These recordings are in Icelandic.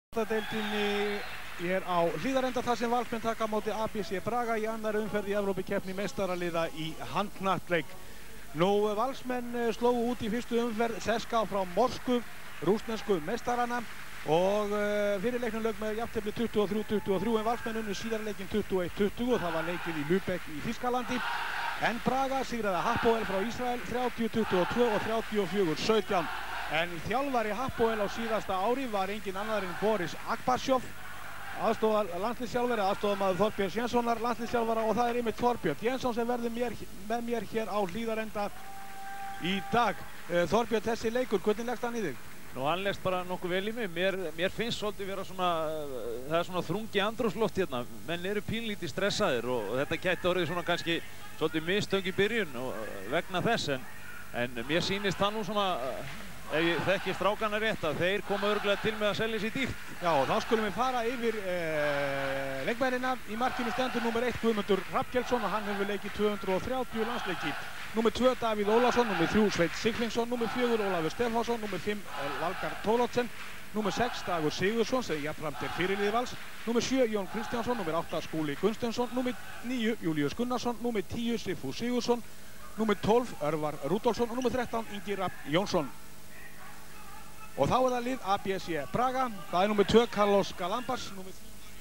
Deildinni er á Hlíðarenda þar sem Valsmenn taka á móti ABC Braga í annarri umferð í Evrópukeppni meistaraliða í handknattleik. Nú Valsmenn slógu út í fyrstu umferð CSKA frá Moskvu, rússnesku meistarana, og fyrir leiknum lauk með jafntefli 23-23 en Valsmenn unnu síðari leikinn 21-20 og það var leikið í Lübeck í Þýskalandi. En Braga sigraði Hapoel frá Ísrael 30-22 og 34-17. En þjálfari Hapoel á síðasta ári var engin annar en Boris Akbarsjov, landsliðsþjálfari, aðstoðarmaður Þorbjörns Jenssonar landsliðsþjálfara, og það er einmitt Þorbjörn Jensson sem verður með mér hér á Hlíðarenda í dag. Þorbjörn, þessi leikur, hvernig leggst hann í þig? Nú, hann leggst bara nokkuð vel í mig. Mér finnst svolítið vera svona, það er svona þrungi andrúmsloft hérna. Menn eru pínlítið stressaðir og þetta gæti orðið svona kannski svolítið mistöng í byrjun vegna þess, en mér sýnist það nú svona, ef ég þekki strákana rétt, að þeir koma örugglega til með að selja sér dýrt. Já, og þá skulum við fara yfir leikmennina. Í markinu stendur nummer 1 Guðmundur Hrafnkelsson og hann hefur leikið 230 landsleiki. Nummer 2 Davíð Ólafsson, nummer 3 Sveinn Sigfinsson, nummer 4 Ólafur Stefánsson, nummer 5 Valgarð Thoroddsen, nummer 6 Dagur Sigurðsson sem jafnframt er fyrirliði Vals, nummer 7 Jón Kristjánsson, nummer 8 Skúli Gunnsteinsson, nummer 9 Júlíus Gunnarsson, nummer 10 Sigfús Sigurðsson, nummer 12 Örvar Rúdolfsson og nummer 13 Ingi Rafn Jónsson. Og þá er það lið ABC Braga. Það er nummer 2 Carlos Galambas, nummer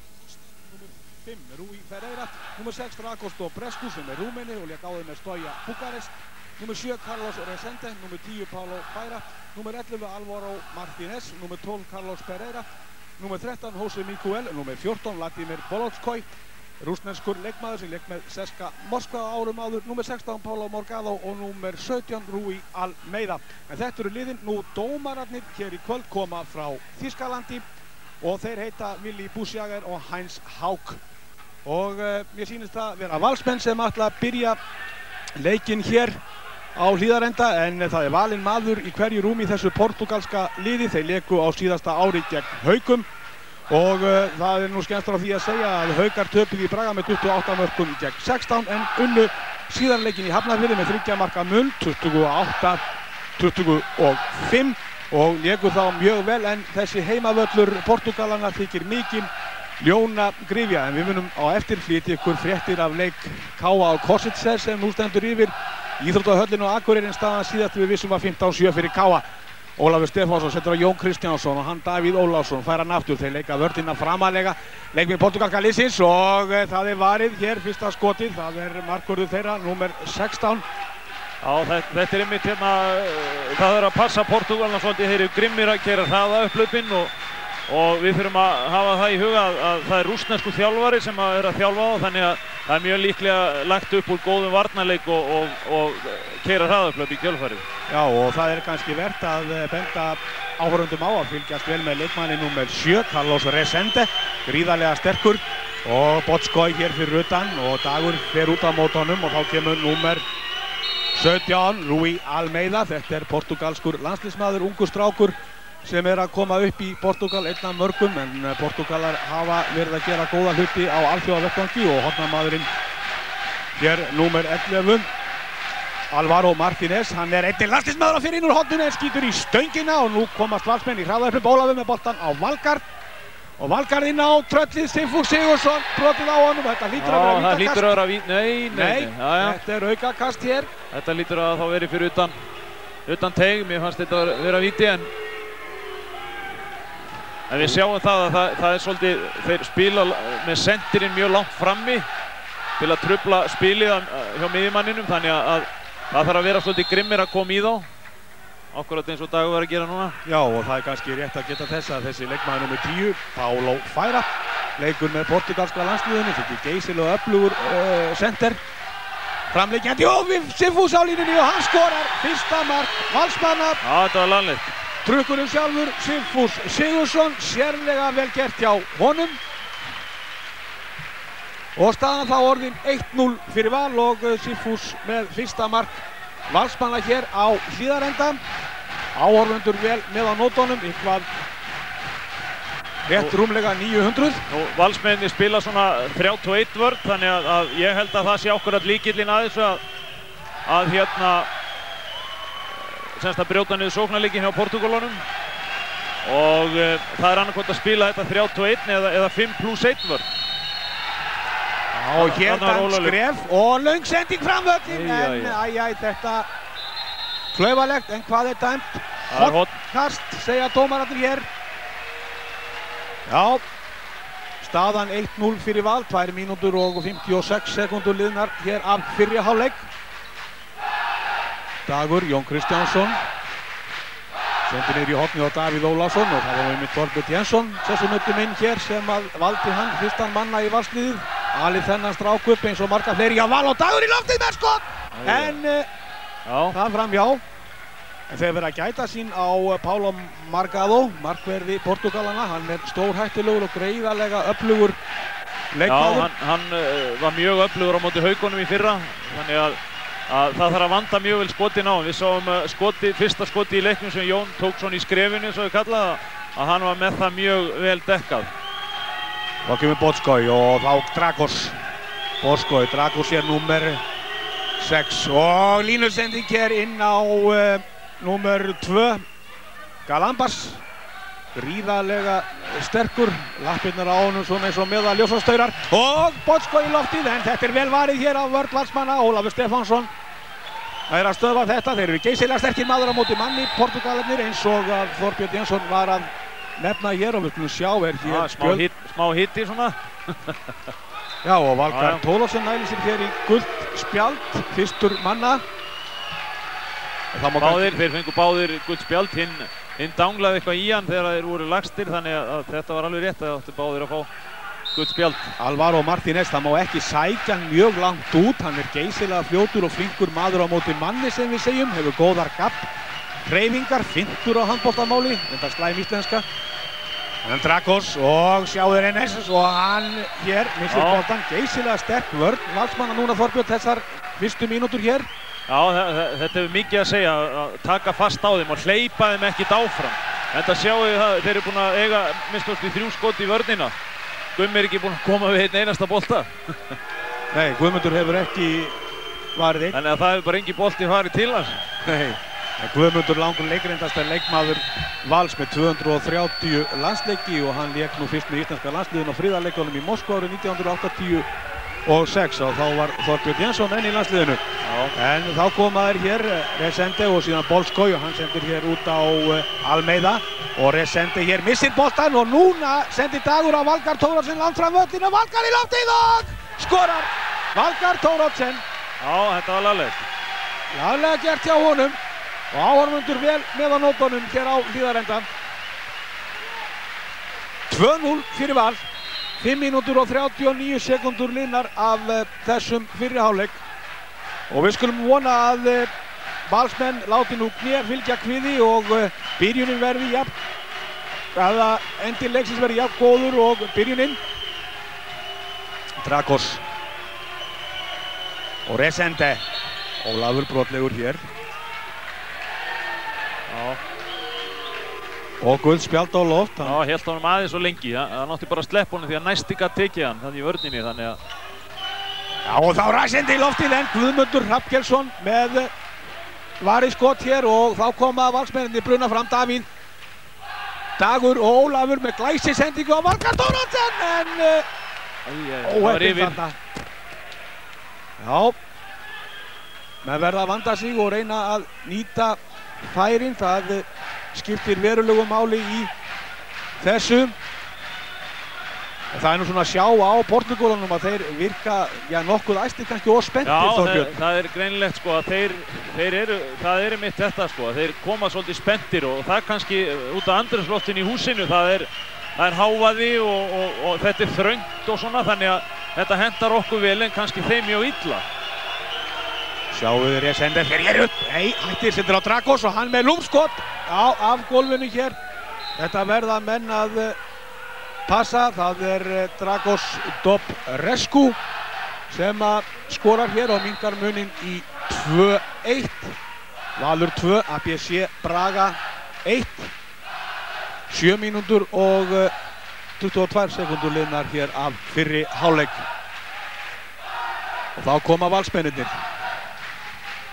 5 Rui Ferreira, nummer 6 Dragosto Brescu sem er Rúmeni og lék áður með Stoja Bukarest, nummer 7 Carlos Resende, nummer 10 Paulo Baira, nummer 11 Alvaro Martínez, nummer 12 Carlos Pereira, nummer 13 Jose Miguel, nummer 14 Vladimir Bolotskoj, rússneskur leikmaður sem lék með CSKA Moskva árum áður, nummer 16 Paulo Morgado og nummer 17 Rui Almeida. En þetta eru liðin. Nú dómararnir hér í kvöld koma frá Þýskalandi og þeir heita Willi Buschjager og Heinz Haug. Og mér sýnist það vera Valsmenn sem ætla að byrja leikinn hér á Hlíðarenda, en það er valinn maður í hverju rúmi í þessu portugalska liði. Þeir leku á síðasta ári gegn Haugum og það er nú skemmst frá því að segja að Haukar töpuðu í Braga með 28 mörkum gegn 16 en unnu síðan leikinn í Hafnarfirði með 3 marka mun 28-25 og léku þá mjög vel, en þessi heimavöllur Portugalana þykir mikil ljóna gryfja. En við munum á eftir flytja ykkur fréttir af leik K.A. á Korsitser sem nú stendur yfir íþróttahöllin og Akureyrin. Staðan síðast við vissum var 15-7 fyrir K.A. Ólafur Stefánsson setur á Jón Kristjánsson og hann Davíð Ólafsson fær hann aftur. Þeir leika vörnina framalega leikmið portugalska liðsins og það er varið hér fyrsta skotið. Það er markvörður þeirra, númer 16. Já, þetta er einmitt hérna, það er að passa Portugalna svolítið. Þeir eru grimmir að gera hraða upp hlaupinn og við þurfum að hafa það í huga að það er rússnesku þjálfari sem er að þjálfa á, þannig að það er mjög líklega lagt upp úr góðum varnarleik og keyra hraðaupplaup í kjölfarið. Já, og það er kannski vert að benda áhorfendum á að fylgjast vel með leikmanni númer 7, Carlos Resende, gríðarlega sterkur, og Bolotskoj hér fyrir utan og Dagur fer út á mótunum og þá kemur númer 17, Rui Almeida. Þetta er portugalskur landsliðsmaður, ungur strákur sem er að koma upp í Portugal, einn af mörgum, en Portugalar hafa verið að gera góða hluti á alþjóðavettvangi og hornamaðurinn hér númer 11, Alvaro Martínez, hann er einnig landsliðsmaður á fyrir inn úr horninu en skýtur í stöngina og nú komast Valsmenn í hraðaupplaup. Ólafur með boltan á Valgarð og Valgarð inn á tröllið Sigfús Sigurðsson, brotið á honum. Þetta hlýtur að vera vítakast. Það hlýtur að vera nei. Þetta er aukakast hér. Þetta hlýtur að þá verið fyrir utan teig. Mér fannst þetta vera víti, en við sjáum það að það er svolítið, þeir spila með sendirinn mjög langt frammi til að trufla spilið hjá miðjumanninum, þannig að það þarf að vera svolítið grimmir að koma í þá, akkurat eins og Dagur var að gera núna. Já, og það er kannski rétt að geta þess að þessi leikmaður nummer 10, Paulo Baira, leikur með portugalska landsliðinu, fyrir geysilega öflugur sender. Framleikjandi og við Sigfús á línunni og hann skorar fyrsta mark Valsmanna. Já, þetta var landlegt. Trukkurinn sjálfur, Sigfús Sigurðsson, sérlega vel gert hjá honum. Og staðan þá orðin 1-0 fyrir Val og Sigfús með fyrsta mark Valsmanna hér á Hlíðarenda. Áhorfendur vel með á nótunum, eitthvað rétt rúmlega 900. Nú, Valsmenni spila svona 31 vörn, þannig að ég held að það sé akkurat lykillinn að þessu að hérna semst að brjóta niður sóknarleikin hjá Portugalunum. og það er annarkvæmt að spila þetta 31 eða 5+1 vörn. Og hér dæmt skref og löng sending fram völlinn, en þetta klaufalegt, en hvað er dæmt? Hornkast, segja dómararnir hér. Já, staðan 1-0 fyrir Val, 2 mínútur og 56 sekúndur liðnar hér af fyrri hálfleik. Dagur, Jón Kristjánsson sendi niður í hornið á Davíð Ólafsson og það var einmitt Þorbjörn Jensson sem nuttum inn hér sem að valdi hann fyrstan manna í valsliðið. Alið þennan strák upp eins og marga fleiri. Já, Val og Dagur í loftið með skot! En það framhjá. En þeir verða að gæta sín á Paulo Margado, markverði Portugalana. Hann er stórhættulegur og greiðarlega öflugur leikmaður. Já, hann var mjög öflugur á móti Haukunum í fyrra. Þannig að það þarf að vanda mjög vel skotin á. Við sáum fyrsta skoti í leiknum sem Jón tók svona í skrefinu, eins og við kallaði, að hann var með það mjög vel dekkað. Þá kemur Botskói og þá Dragos. Dragos er númer 6 og línusending hér inn á númer 2. Galambas, gríðarlega sterkur, lappirnar á honum svona eins og meðal ljósastaurar og Botskói í loftið, en þetta er vel varið hér af vörn Valsmanna. Ólafur Stefánsson er að stöðva þetta. Þeir eru geysilega sterkir maður á móti manni, Portugalarnir, eins og að Þorbjörn Jensson var að nefna hér og við skulum sjá hér smá hitti svona. Já, og Valgarð Tólasson nælir sér hér í gult spjald, fyrstur manna. Þeir fengu báðir gult spjald, hinn danglaði eitthvað í hann þegar þeir voru lagstir, þannig að þetta var alveg rétt að áttu báðir að fá gult spjald. Alvaro Martínez, það má ekki sækja hann mjög langt út, hann er geysilega fljótur og flinkur maður á móti manni sem við segjum, hefur góðar hreyfingar, fintur á handboltamáli, þetta slæm íslenska. En Dragos og sjáðu Renes og hann hér missir boltan, geysilega sterk vörn Valsmanna núna Þorbjörn þessar fyrstu mínútur hér. Já, þetta hefur mikið að segja, að taka fast á þeim og hleypa þeim ekkert áfram. Enda sjáu það, þeir eru búin að eiga minnst 3 skot í vörnina. Gummi er ekki búin að koma við einn einasta bolta. Nei, Guðmundur hefur ekki varið einn. Þannig að það hefur bara engin bolti farið til hans. Nei. Guðmundur langur leikreindasta leikmaður Vals með 230 landsleiki og hann lék nú fyrst með íslenska landsliðin á friðarleikunum í Moskva árið 1986 og þá var Þorbjörn Jensson enn í landsliðinu. En þá komaður hér Resende og síðan Botskói og hann sendir hér út á Almeida og Resende hér missir boltan og núna sendir Dagur á Valgarð Tórótsen langt fram völlinn og Valgarð í loftið og skorar Valgarð Tórótsen. Já, þetta var laglegt. Laglega gert hjá honum. Og áhorfendur vel með á nótunum hér á Hlíðarenda. 2-0 fyrir Val. 5 mínútur og 39 sekúndur liðnar af þessum fyrri hálfleik. Og við skulum vona að Valsmenn láti nú kné fylgja kviði og byrjunin verði jafn, eða endir leiksins verði jafn góður og byrjunin. Dragos og Resende. Ólafur brotlegur hér. Og gult spjald á loft. Já, hélt honum aðeins svo lengi. Það nátti bara að sleppa honum því að næsti gat tekið hann þannig í vörninni, þannig að... Já, og þá Resende í loftið en Guðmundur Hrafnkelsson með varið skot hér og þá koma Valsmennirnir bruna fram. Dagur og Ólafur með glæsisendingu á Valgarð Tórótsen en óheppinn þarna. Já, menn verða að vanda sig og reyna að nýta færin. Það skiptir verulegu máli í þessu. Það er nú svona að sjá á Portugálunum að þeir virka, já, nokkuð æstir kannski og spenntir, Þorbjörn. Já, það er greinilegt sko að það er mitt þetta sko, þeir koma svolítið spenntir og það kannski út af andrúmsloftinu í húsinu, það er hávaði og þetta er þröngt og svona, þannig að þetta hentar okkur vel en kannski þeim mjög illa. Sjáu þið Resende hér upp, hættir sendur á Dragos og hann með lúmskot af gólfinu hér. Þetta verða menn að passa, það er Dragos Dobrescu sem skorar hér og minnkar munin í 2-1. Valur 2, ABC Braga 1. 7 mínútur og 22 sekundur liðnar hér af fyrri hálfleik. Og þá koma Valsmennirnir.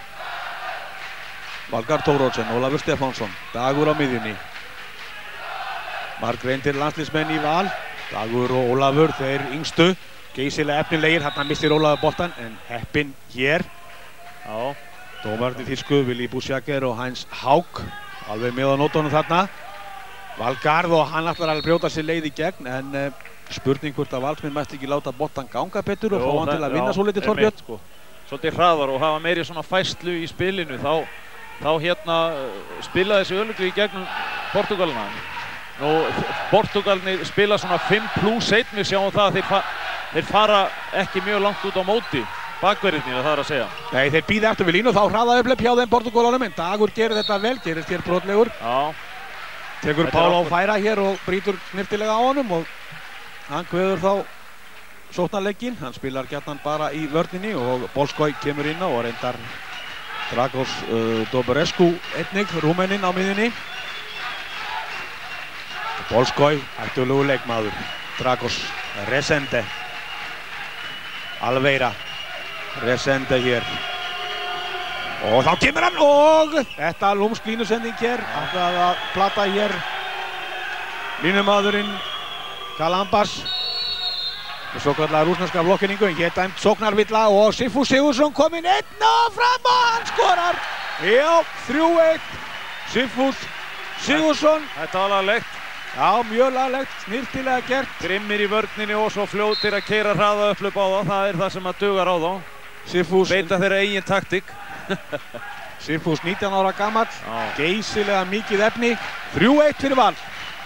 Valgarð Tórótsen, Ólafur Stefánsson, Dagur á miðjunni. Margreindir landsliðsmenn í val. Dagur og Ólafur, þeir yngstu. Geysilega efnilegir, þarna missir Ólafur boltan, en heppinn hér. Já. Dómarnir þýsku, Willi Busiager og Heinz Haug. Alveg með á nótunum þarna. Valgarð og hann ætlar að brjóta sér leið í gegn, en spurning hvort að Valsmenn mætti ekki láta boltan ganga betur og fá hann til að vinna svolítið, Þorbjörn. Sko. Svolítið hraðar og hafa meiri svona fæslu í spilinu, þá hérna spilaði þessi örugglega í gegnum Portúgalina. Nú, Portúgalnir spila svona 5+1, við sjáum það að þeir fara ekki mjög langt út á móti, bakverðirnir, það er að segja. Nei, þeir bíða eftir við línu, þá hraða upplepp hjá þeim Portúgalunum, en Dagur gerir þetta vel, gerist hér brotlegur. Já. Tekur Pál á færa hér og brýtur snirtilega á honum og hann kveður þá sóknarleikinn. Hann spilar gjarnan bara í vörninni og Bolskoj kemur inn á og reyndar Dragos Doberescu einnig, Rúmeninn á miðjunni. Bolskoj, hættulegu leikmaður. Dragos Resende. Alveira. Resende hér. Og þá kemur hann og þetta lúmsk línusending hér. Ætlaði að plata hér línumaðurinn Kalambas. Svo kallar rússneska blokkinningu, en hér dæmt sóknarvilla og Sigfús Sigurðsson kominn einn og fram og hann skorar. Já, 3-1. Sigfús Sigurðsson. Þetta var laglegt. Já, mjög laglegt, snyrtilega gert. Grimmir í vörninni og svo fljótir að keyra hraða upplöp á það. Það er það sem að dugar á þá. Sigfús Beita þeirra eigin taktík. Sigfús 19 ára gamall, geysilega mikið efni. 3-1 fyrir Val.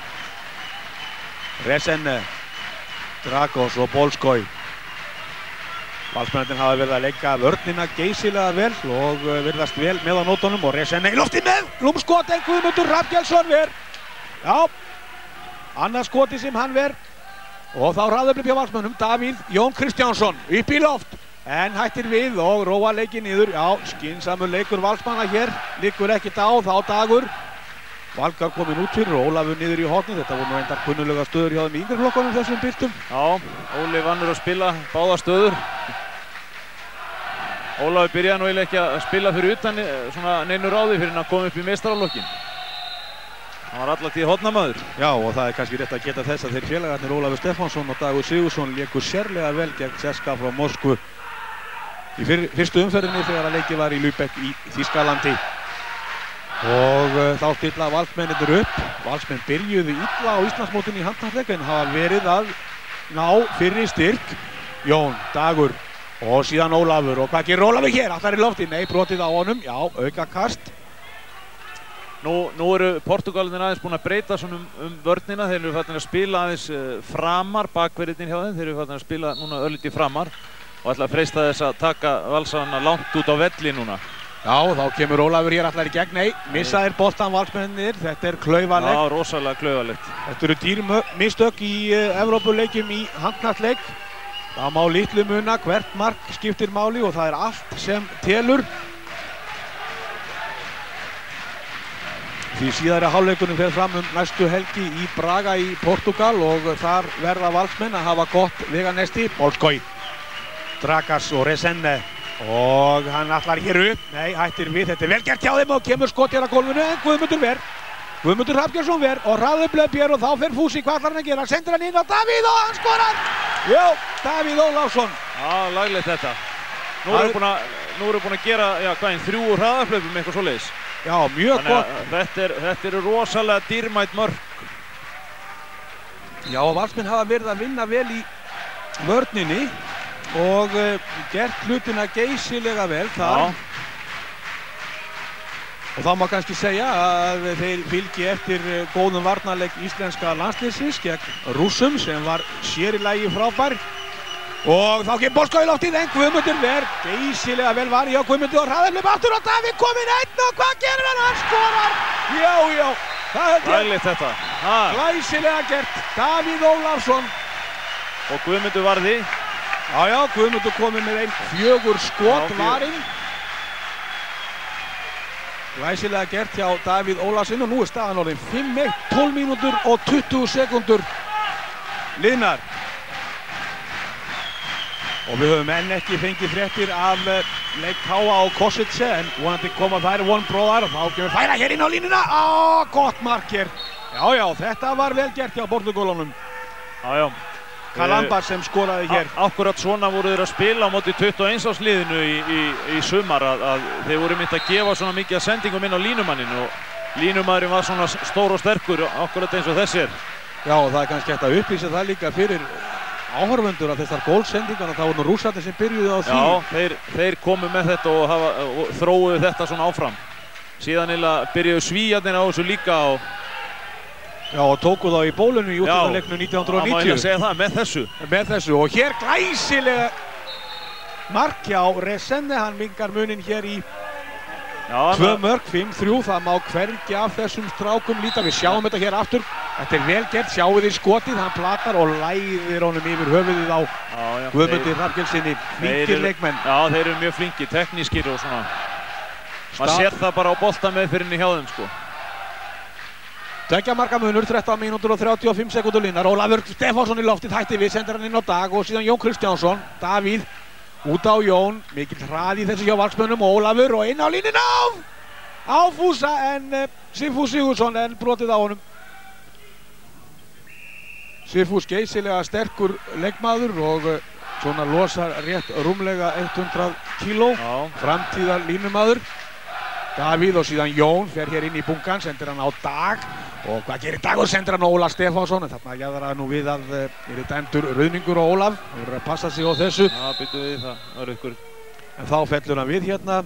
Resende, Dragos og Bolskoj. Valsmennirnir hafa verið að leika vörnina geysilega vel og virðast vel með á nótunum og Resende í lofti með lúmskot en Guðmundur Hrafnkelsson ver. Já, annað skoti sem hann ver og þá hraðaupplið hjá Valsmönnum. Davíð Jón Kristjánsson upp í loft en hættir við og róa leikinn niður. Já, skynsamur leikur Valsmanna hér, liggur ekkert á, þá Dagur. Valgarð kominn út fyrir og Ólafur niður í hornið. Þetta voru nú reyndar kunnulega stöður hjá þeim í yngri flokkunum þessum byltum. Já, Óli vannur að spila báða stöður. Ólafur byrjaði nú eiginlega ekki að spila fyrir utan svona neinu ráði fyrir hann að koma upp í meistaraflokkin. Hann var alla tíð hornamaður. Já, og það er kannski rétt að geta þess að þeir félagarnir Ólafur Stefánsson og Dagur Sigurðsson léku sérlega vel gegn CSKA frá Moskvu í fyrstu umferðinni þegar að leikið var í Lübeck í Þýskalandi. Og þá stilla Valsmennirnir upp. Valsmenn byrjuðu illa á Íslandsmótinu í handknattleik en hafa verið að ná fyrri styrk. Jón, Dagur og síðan Ólafur. Og hvað gerir Ólafur hér? Allar í lofti? Nei, brotið á honum. Já, aukakast. Nú eru Portúgalinir aðeins búin að breyta svona vörnina. Þeir eru farin að spila aðeins framar, bakverðirnir hjá þeim. Þeir eru farin að spila núna örlítið framar og ætla að freista þess að taka Valsarana langt út á velli núna. Já, þá kemur Ólafur hér allar í gegn. Nei, missaðir boltan Valsmennir. Þetta er klaufalegt. Já, rosalega klaufalegt. Þetta eru dýr mistök í Evrópuleikjum í handknattleik. Það má litlu muna, hvert mark skiptir máli og það er allt sem telur. Því síðari hálfleikunum fer fram næstu helgi í Braga í Portúgal og þar verða Valsmenn að hafa gott veganesti. Bolskoj, Dragas og Resende. Og hann ætlar hér upp. Nei, hættir við. Þetta er vel gert hjá þeim og kemur skot hér að gólfinu en Guðmundur ver. Guðmundur Hrafnkelsson ver og hraðaupplöp hér og þá fer Fúsi. Hvað ætlar hann að gera? Sendir hann inn á Davíð og hann skorar! Jó, Davíð Ólafsson. Já, laglegt þetta. Nú erum við búin að gera, já, hvað, 3 hraðaupplöpum eitthvað svoleiðis. Já, mjög gott. Þetta eru rosalega dýrmæt mörk. Já, og Valsmenn hafa verið að vinna vel í vörninni og gert hlutina geysilega vel þar. Og þá má kannski segja að þeir fylgi eftir góðum varnarleik íslenska landsliðsins gegn Rússum sem var sér í lagi frábær. Og þá kemur Bolskoj í loftið en Guðmundur ver geysilega vel var hjá Guðmundur og hraðaupplöp aftur og Davíð kominn einn og hvað gerir hann? Hann skorar! Já, það er laglegt þetta. Glæsilega gert, Davíð Ólafsson. Og Guðmundur varði. Já, Guðmundur kominn með 4 skot varinn. Glæsilega gert hjá Davíð Ólafsson og nú er staðan orðin 5-1, 12 mínútur og 20 sekúndur liðnar. Og við höfum enn ekki fengið fréttir af leik Káa og Kosice en vonandi koma þær von bróðar og þá kemur færa hér inn á línuna. Gott mark hér Já, þetta var vel gert hjá Portúgölunum. Já. Calambas sem skoraði hér. Akkurat svona voru þeir að spila á móti 21 árs liðinu í sumar að þeir voru mynd að gefa svona mikið að sendingum inn á línumannin og línumadurinn var svona stór og sterkur akkurat eins og þessir. Já, og það kannski hægt að upplýsa það líka fyrir áhorfendur að þessar gólsendingarna, það voru Rússarnir sem byrjuði á því. Já, þeir komu með þetta og þróuðu þetta svona áfram. Síðan byrjuðu Svíarnir á þessu líka og tóku þá í bólunu í úrslitaleiknum 1990. Já, má ég að segja það, með þessu. Og hér glæsilega mark hjá Resende, hann mingar munin hér í 2 mörk, 5-3, það má hvergi af þessum strákum líta. Við sjáum þetta hér aftur. Þetta vel gert, sjáu þið skotið, hann platar og læðir honum yfir höfuðið á Guðmundi Hrafnkelssyni. Flinkir leikmenn. Já, þeir eru mjög flinkir, teknískir og svona. Maður sér það bara á boltameðferðinni hjá þeim, sko. 2 marka munur, 13 mínútur og 35 sekúndur línar. Ólafur Stefánsson í loftið hætti við, sendir hann inn á Dag og síðan Jón Kristjánsson. Davíð út á Jón, mikill hraði þessi hjá Valsmönnum. Ólafur og inn á línuna á Fúsa en Sigfús Sigurðsson en brotið á honum. Sigfús geysilega sterkur leikmaður og svona losar rétt rúmlega 100 kíló. Framtíðar línumaður. Davíð og síðan Jón fer hér inn í bunkan, sendir hann á Dag og hvað gerir Dag og sendir hann á Ólaf Stefánsson en þarna jaðar það nú við að eru dæmdur ruðningur á Ólaf. Það verður að passa sig á þessu. Já, byttu við það, var ykkur. En þá fellur hann við hérna.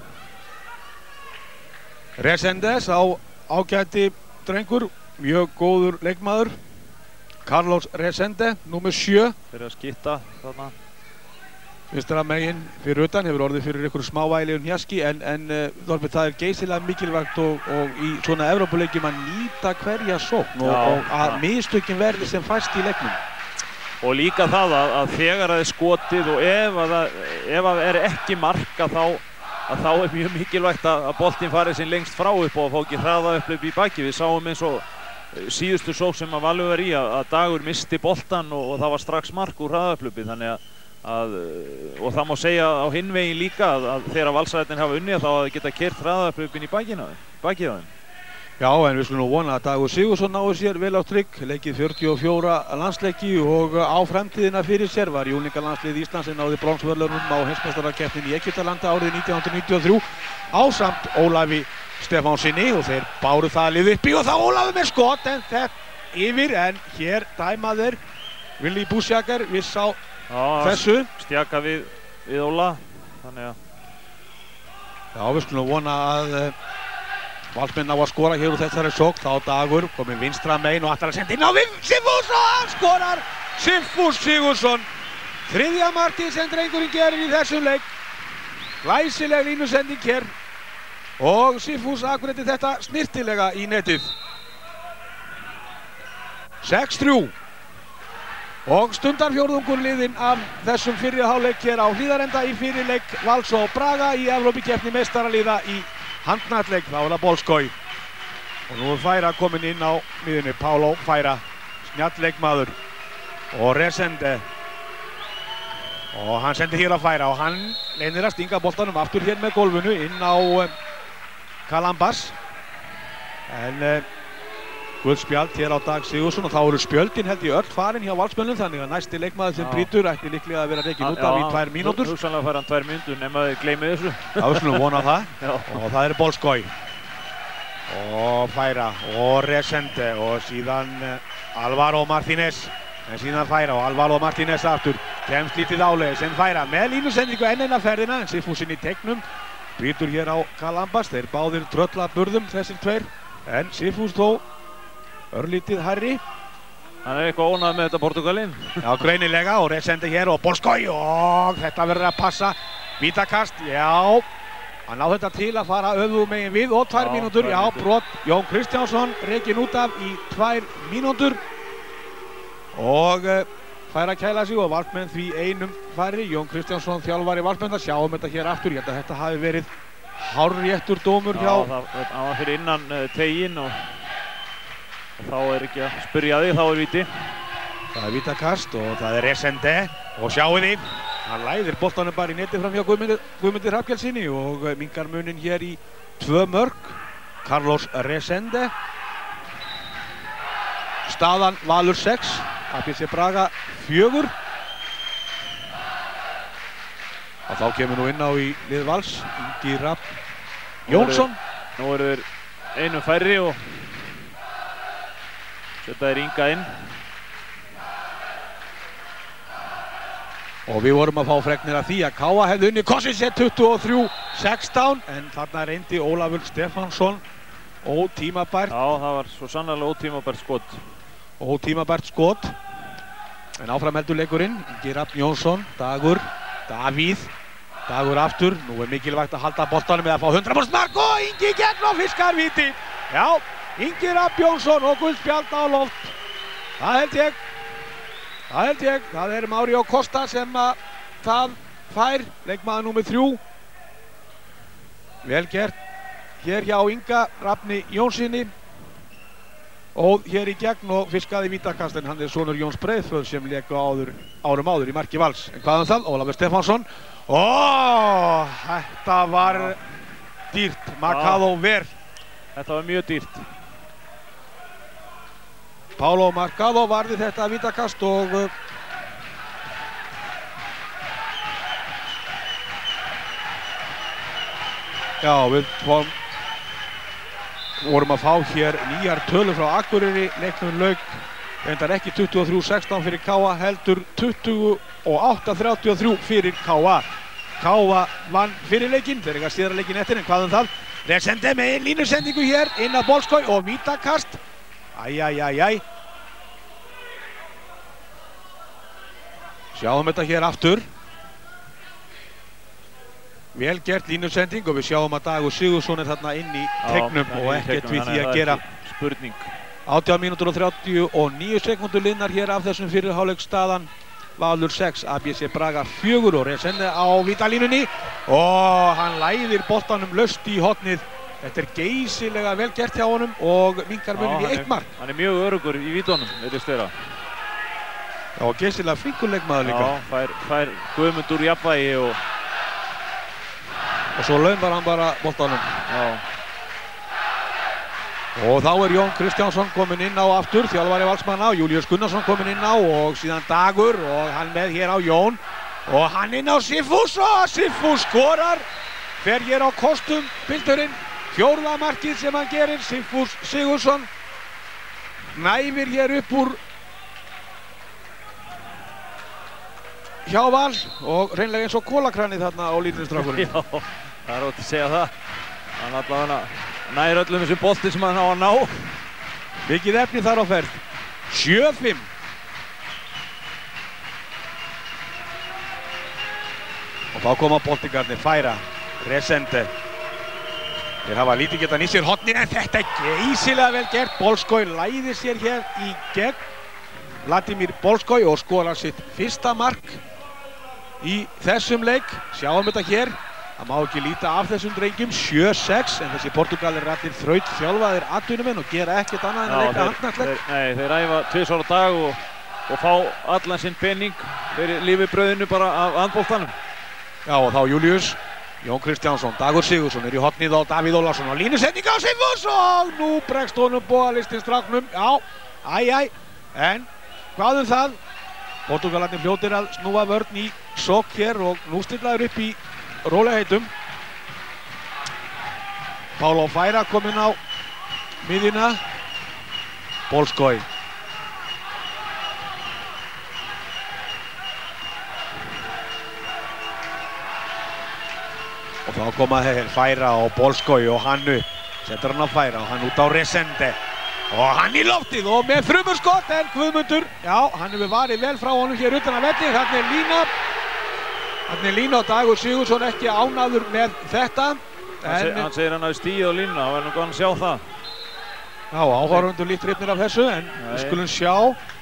Resendes á ágæti drengur, mjög góður leikmaður. Carlos Resende, númer 7. Fyrir að skipta þarna. Vinstra megin fyrir utan, hefur orðið fyrir ykkur smávægilegum hjaski en Þorbjörn, það geysilega mikilvægt og í svona Evrópuleikjum að nýta hverja sókn og að mistökin verði sem fæst í leiknum. Og líka það að þegar það er skotið og ef það er ekki marka þá er mjög mikilvægt að boltinn fari sem lengst frá upp og fá ekki hraða upp í baki. Við sáum eins og síðustu sókn sem að Valur var í að Dagur misti boltann og það var strax mark úr hraðaupplaupi, þannig og það má segja á hinn veginn líka að þegar Valsararnir hafa unnið þá að það geta keyrt hraðaupplaupin í bakið á þeim. Já, en við skulum nú vona að Dagur Sigurðsson náði sér vel á trygg, leikið 44 landsleiki og á fremtíðina fyrir sér var júningalandslið Íslands sem náði bronsverðlaunum á heimsmeistarakeppninni í Egyptalandi árið 1993 ásamt Ólafi Stefánsssyni og þeir báru það lið uppi og þá Ólafur með skot en þetta yfir en hér dæmaður Willi Busiager viss á þessu. Stjaka við Óla, þannig að já, við skulum vona að Valsmenn á að skora hér úr þessari sókn, þá Dagur kominn vinstra megin og ætlar að senda inn á Sigfús og hann skorar Sigfús Sigurðsson. 3. markið sem drengurinn gerir í þessum leik. Glæsileg línusending hér og Sigfús afgreiddi þetta snyrtilega í netið. 6-3 og stundarfjórðungur liðinn af þessum fyrri hálfleik hér á Hlíðarenda í fyrirleik Vals og Braga í Evrópukeppni meistaraliða í handknattleik. Þá er það Bolskói og nú er Færa komin inn á miðunni. Pálo Færa, snjallleikmaður og Resende og hann sendir hér á Færa og hann leynir að stinga boltanum aftur hér með gólfinu inn á Calambas en guðspjald hér á Dag Sigurðsson og þá eru spjöldin held í öll farin hjá Valsmönnum þannig að næsti leikmaður sem brýtur ætti líklega að vera rekinn út af í 2 mínútur. Hugsanlega fær hann 2 mínútur nema þið gleymið þessu. Já, við skulum vona það. Og það er Bolskói og Færa og Resende og síðan Alvaro Martínez en síðan Færa og Alvaro Martínez aftur. Kemst lítið áleiðis en Færa með línusendingu enn eina ferðina en Sigfúsinn í teiknum brýtur hér á Calambas. Þeir báðir tröllaburðum þessir tveir en Sigfús þó örlítið hærri. Hann er eitthvað ónað með þetta Portúgalinn. Já, greinilega og Resende hér og Bolskói og þetta verður að passa. Vítakast, já. Hann á þetta til að fara öfugum megin við og 2 mínútur. Já, brot Jón Kristjánsson rekinn út af í 2 mínútur. Og fær að kæla sig og Valsmenn því einum færri. Jón Kristjánsson þjálfari Valsmenn, að sjáum þetta hér aftur. Ég held að þetta hafi verið hárréttur dómur hjá. Já, það var fyrir innan teginn og þá er ekki að spyrja þig, þá er víti. Það er vítakast og það er Resende og sjáu þið, hann læðir boltanum bara í neti fram hjá Guðmundi Hrafnkelssyni og minnkar munin hér í 2 mörk. Carlos Resende staðan Valur 6, ABC Braga 4. Og þá kemur nú inn á í lið Vals Ingi Rafn Jónsson. Nú eru þeir einum færri og setja þeir Inga inn. Og við vorum að fá fregnir af því að Káa hefði unnið Kossinset 23-16 en þarna reyndi Ólafur Stefánsson ótímabært. Já, það var svo sannarlega ótímabært skot. Ótímabært skot. En áfram heldur leikurinn. Ingi Rafn Jónsson, Dagur aftur. Nú er mikilvægt að halda boltanum með að fá 100% mark og Ingi gegn og fiskar víti. Já, Ingi Rafn Jónsson og gult spjald á loft. Það held ég. Það er Mario Costa sem að það fær, leikmaður númer 3. Vel gert hér hjá Inga Rafni Jónssoni. Og hér í gegn og fiskaði vítakast en hann er sonur Jóns Breiðfjörð sem léku árum áður í marki Vals. En hvaðan það? Ólafur Stefánsson. Þetta var dýrt. Marcado ver. Þetta var mjög dýrt. Paulo Marcado varði þetta vítakast og já, við vorum að fá hér nýjar tölur frá Akureyri. Leiknum lauk reyndar ekki 23-16 fyrir Káa heldur 28-33 fyrir Káa. Káa vann fyrir leikinn, þeir eiga síðara leikinn eftir en hvað það? Resende með línusendingu hér inn að Bolskói og vítakast. Sjáum þetta hér aftur. Vel gert línusending og við sjáum að Dagur Sigurðsson er þarna inn í tegnum og ekkert við því að gera. Spurning. 18 mínútur og 39 sekúndur liðnar hér af þessum fyrri hálfleik staðan. Valur 6, ABC Braga 4 og Resende á vítalínunni og hann læðir boltanum laust í hornið. Þetta er geysilega vel gert hjá honum og minnkar munin í 1 mark. Hann er mjög öruggur í vítunum, virðist vera. Já, og geysilega flinkur leikmaður líka. Já, fær Guðmund úr jafnvægi og svo laumar hann bara boltanum. Já. Og þá er Jón Kristjánsson kominn inn á aftur, þjálfari Valsmanna, Júlíus Gunnarsson kominn inn á og síðan Dagur og hann með hér á Jón og hann inn á Sigfús og Sigfús skorar. Fer hér á kostum pilturinn. 4. markið sem hann gerir, Sigfús Sigurðsson næfir hér upp úr hjá Val og reynlega eins og kólakranið þarna á línustrákurinn. Já, það er ótt að segja það. Hann allavega nær öllum þessum bolti sem hann á að ná. Mikið efni þar á ferð. 7-5. Og þá koma boltingarnir færa. Resende. Þeir hafa lítið getað nýtt sér hornin en þetta er geysilega vel gert. Bolskói læðir sér hér í gegn. Vladimir Bolskói og skorar sitt fyrsta mark í þessum leik. Sjáum þetta hér. Það má ekki líta af þessum drengjum. 7-6 en þessi Portúgalir allir þraut þjálfaðir atvinnumenn og gera ekkert annað en að leika handknattleik. Nei, þeir æfa 2 á dag og fá allan sinn pening fyrir lífibrauðinu bara af handboltanum. Já, og þá Júlíus. Jón Kristjánsson, Dagur Sigurðsson er í hornið á Davíð Ólafsson og línusending á Sigfús og nú bregst honum bóðalistinn stráknum. Já, en hvað það? Portúgalarnir fljótir að snúa vörn í sókn hér og nú stillaður upp í rólegheitum. Paulo Færa kominn á miðjuna. Bolskói. Og þá koma þeir Færa og Bolskói og hann upp. Setur hann á Færa og hann út á Resende. Og hann í loftið og með frumurskott en Guðmundur. Já, hann hefur varið vel frá honum hér utan að velli. Þarna er lína og Dagur Sigurðsson ekki ánægður með þetta. Hann segir hann hafi stigið á línuna, það verður gaman að sjá það. Já, áhorfendur lítt hrifnir af þessu en við skulum sjá.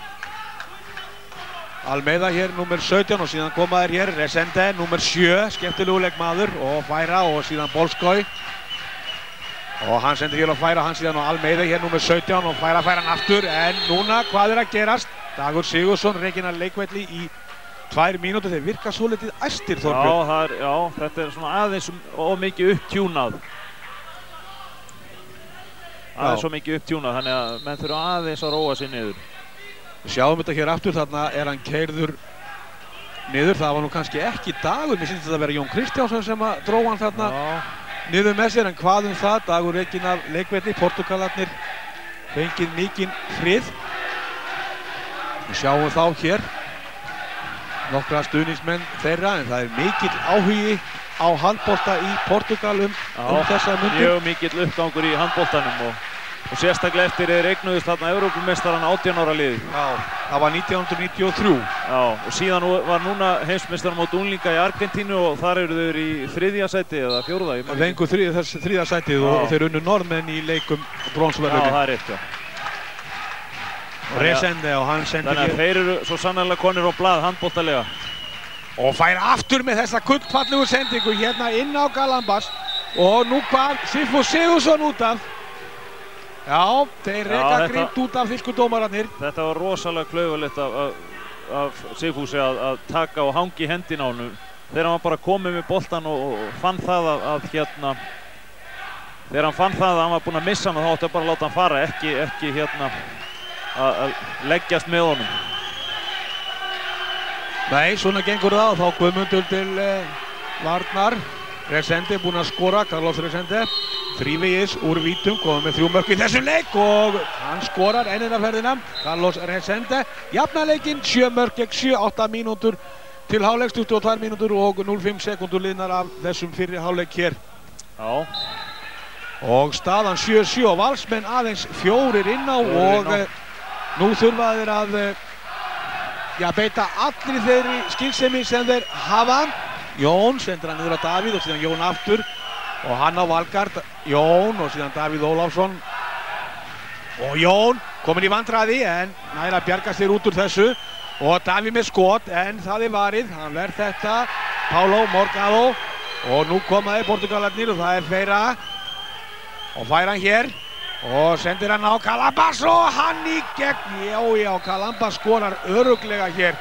Almeida hér nummer 17 og síðan koma þeir hér Resende nummer 7, skemmtilegu leikmaður og Færa og síðan Bolskói. Og hann sendir hér á Færa, hann síðan á Almeida hér nummer 17 og Færa fær hann aftur en núna hvað er að gerast? Dagur Sigurðsson rekinn að leikvelli í 2 mínútur, þeir virka svo litið æstir Þorbjörn. Já, þetta er svona aðeins of mikið upptjúnað. Það svo mikið upptjúnað, þannig að menn þurfa aðeins að róa sig niður. Við sjáum þetta hér aftur, þarna hann keyrður niður. Það var nú kannski ekki Dagur, mér finnst þetta að vera Jón Kristjánsson sem að dró hann þarna niður með sér, en hvað það? Dagur rekinn af leikvelli, Portúgalarnir fengið mikinn frið. Við sjáum þá hér nokkra stuðningsmenn þeirra, en það mikill áhugi á handbolta í Portúgal þessa mundir. Mjög mikill uppgangur í handboltanum og sérstaklega eftir eignuðust þarna Evrópumeistaran 18 ára liðið. Já, það var 1993. Já, og síðan var núna heimsmeistaramót unglinga í Argentínu og þar eru þeir í 3. sæti eða 4. Það fengu 3. sætið og þeir unnu Norðmenn í leikum bronsverðlaunum. Já, það rétt, já. Resende og hann sendi þannig að þeir eru svo sannarlega konir á blað handboltalega. Og fær aftur með þessa gullfallegu sendingu hérna inn á Galambas og nú hvað Sigfús Sigurðsson út af. Já, þeir reka grímt út af þýsku dómararnir. Þetta var rosalega klaufalegt af Sigfúsi að taka og hangi hendina á honum. Þegar hann var bara komið með boltan og fann það að hérna þegar hann fann það að hann var búinn að missa hann, þá átti að bara láta hann fara, ekki hérna að leggjast með honum. Nei, svona gengur það og þá Guðmundur til varnar. Resende búinn að skora, Carlos Resende. Þrívegis úr vítum, komið með 3 mörk í þessum leik og hann skorar ennina ferðina. Carlos Resende, jafnaleikinn, 7 mörk gegn 7, 8 mínútur til hálfleiks, 22 mínútur og 0,5 sekúndur liðnar af þessum fyrri hálfleik hér. Já. Og staðan 7-7 og Valsmenn aðeins 4 inn á og nú þurfa þeir að beita allri þeirri skynsemi sem þeir hafa. Jón sendir hann niður á Davíð og síðan Jón aftur. Og hann á Valgarð, Jón og síðan Davíð Ólafsson. Og Jón kominn í vandræði en nær að bjarga sér út úr þessu. Og Davíð með skot en það varið, hann verð þetta, Paulo Morgado. Og nú komaði Portugalarnir og það Feira. Og fær hann hér og sendir hann á Calambas og hann í gegn. Já, Calambas skorar örugglega hér.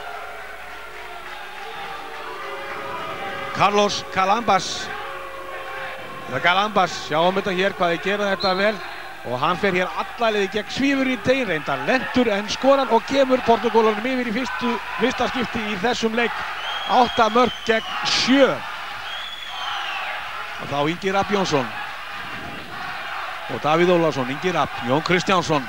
Carlos Calambas. Galambas, sjáum þetta hér hvað þeir gera þetta vel og hann fer hér allaleiði gegn svífur í tegin, reyndar lentur en skorar og kemur Portúgalunum yfir í fyrsta skipti í þessum leik. 8 mörk gegn 7. Og þá Ingi Rapp Jónsson og Davíð Ólafsson, Ingi Rapp, Jón Kristjánsson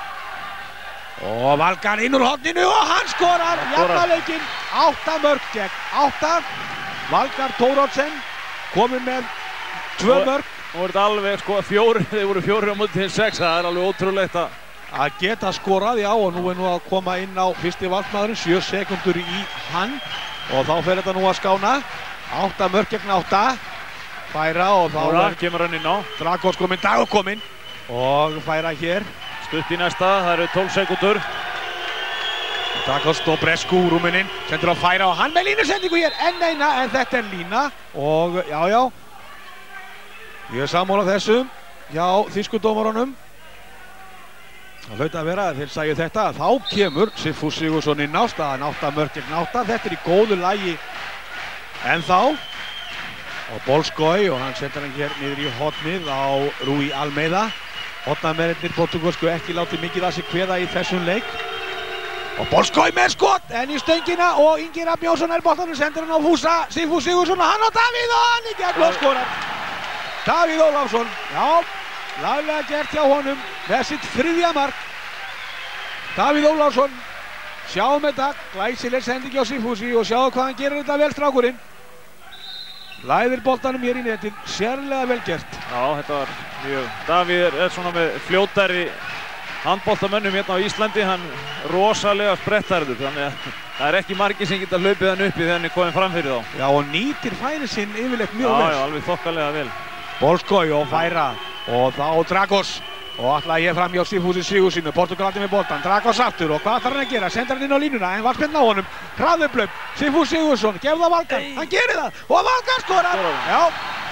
og Valgarð inn úr horninu og hann skorar jafnaleikinn. 8 mörk gegn 8. Valgarð Thóródsen kominn með 2 mörk. Nú þetta alveg þeir voru 4 á móti 6, það alveg ótrúlegt að geta skorað, já, og nú nú að koma inn á fyrsti valsmaðurinn, 7 sekundur í hann og þá fer þetta nú að skána. 8 mörk gegn 8. Færa og þá kemur hann inn á. Dragos kominn, Dagur kominn og færa hér. Stutt í næsta, það eru 12 sekundur. Dragos Dobrescu, Rúmeninn, sendur á Færa og hann með línusendingu hér, en þetta lína og já. Ég sammála þessu hjá þýsku dómarunum. Það hlaut að vera að þeir sæju þetta. Þá kemur Sigfús Sigurðsson inn á, staðan 8 mörk gegn 8. Þetta í góðu lagi ennþá. Og Bolskói og hann sendir hann hér niður í hornið á Rúi Almeida. Hornamennirnir portúgalsku ekki látið mikið að sig kveða í þessum leik. Og Bolskói með skot en í stöngina og Ingi Rapp Jónsson boltanum, sendir hann á Fúsa. Sigfús Sigurðsson og hann á Davíð og hann í gegn og skorar. Davíð Ólafsson, já, laglega gert hjá honum með sitt 3. mark. Davíð Ólafsson, sjáum þetta, glæsileg sending hjá Sigfúsi og sjáum hvað hann gerir þetta vel, strákurinn. Læðir boltanum hér í netið, sérlega vel gert. Já, þetta var mjög. Davíð svona með fljótari handboltamönnum hérna á Íslandi, hann rosalega sprettharður, þannig að það ekki margir sem geta hlaupið hann uppi þegar hann komið fram fyrir þá. Já, og nýtir færi sinn yfirleitt mjög vel. Já, alveg þokkalega vel. Bolskói og Færa og þá Dragos og ætlaði ég fram hjá Sigfúsi Sigurðssyni. Portúgalandi með boltan, Dragos aftur og hvað þarf hann að gera? Sendir hann inn á línuna en var spennt á honum. Hraðuplöp, Sigfús Sigurðsson, gefur það Valgarð, hann gerir það og Valgarð skorar. Já.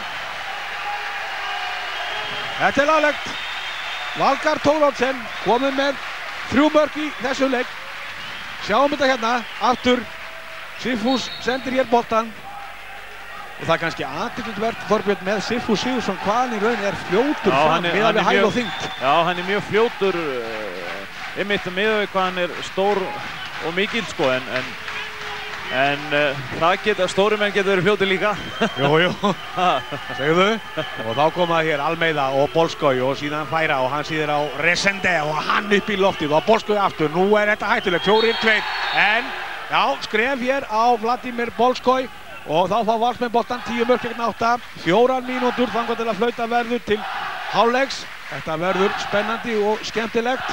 Þetta laglegt. Valgarð Thóródsen komið með 3 mörk í þessu leik. Sjáum þetta hérna, aftur. Sigfús sendir hér boltan. Og það kannski athyglisvert Þorbjörn með Sigfús Sigurðsson hvað hann í raun fljótur fram miðað við hæð og þyngd. Já, hann mjög fljótur einmitt miðað við hvað hann stór og mikill sko en stóri menn geta verið fljótur líka. Jú, segðu. Og þá koma hér Almeida og Bolskoi og síðan færa og hann síðir á Resende og hann upp í loftið og Bolskoi aftur. Nú þetta hættulegt, 4-2 en já, skref hér á Vladimir Bolskoi. Og þá fá Valsmenn boltann 10 mörk gegn 8, 4 mínútur þangað til að flauta verður til hálfleiks. Þetta verður spennandi og skemmtilegt.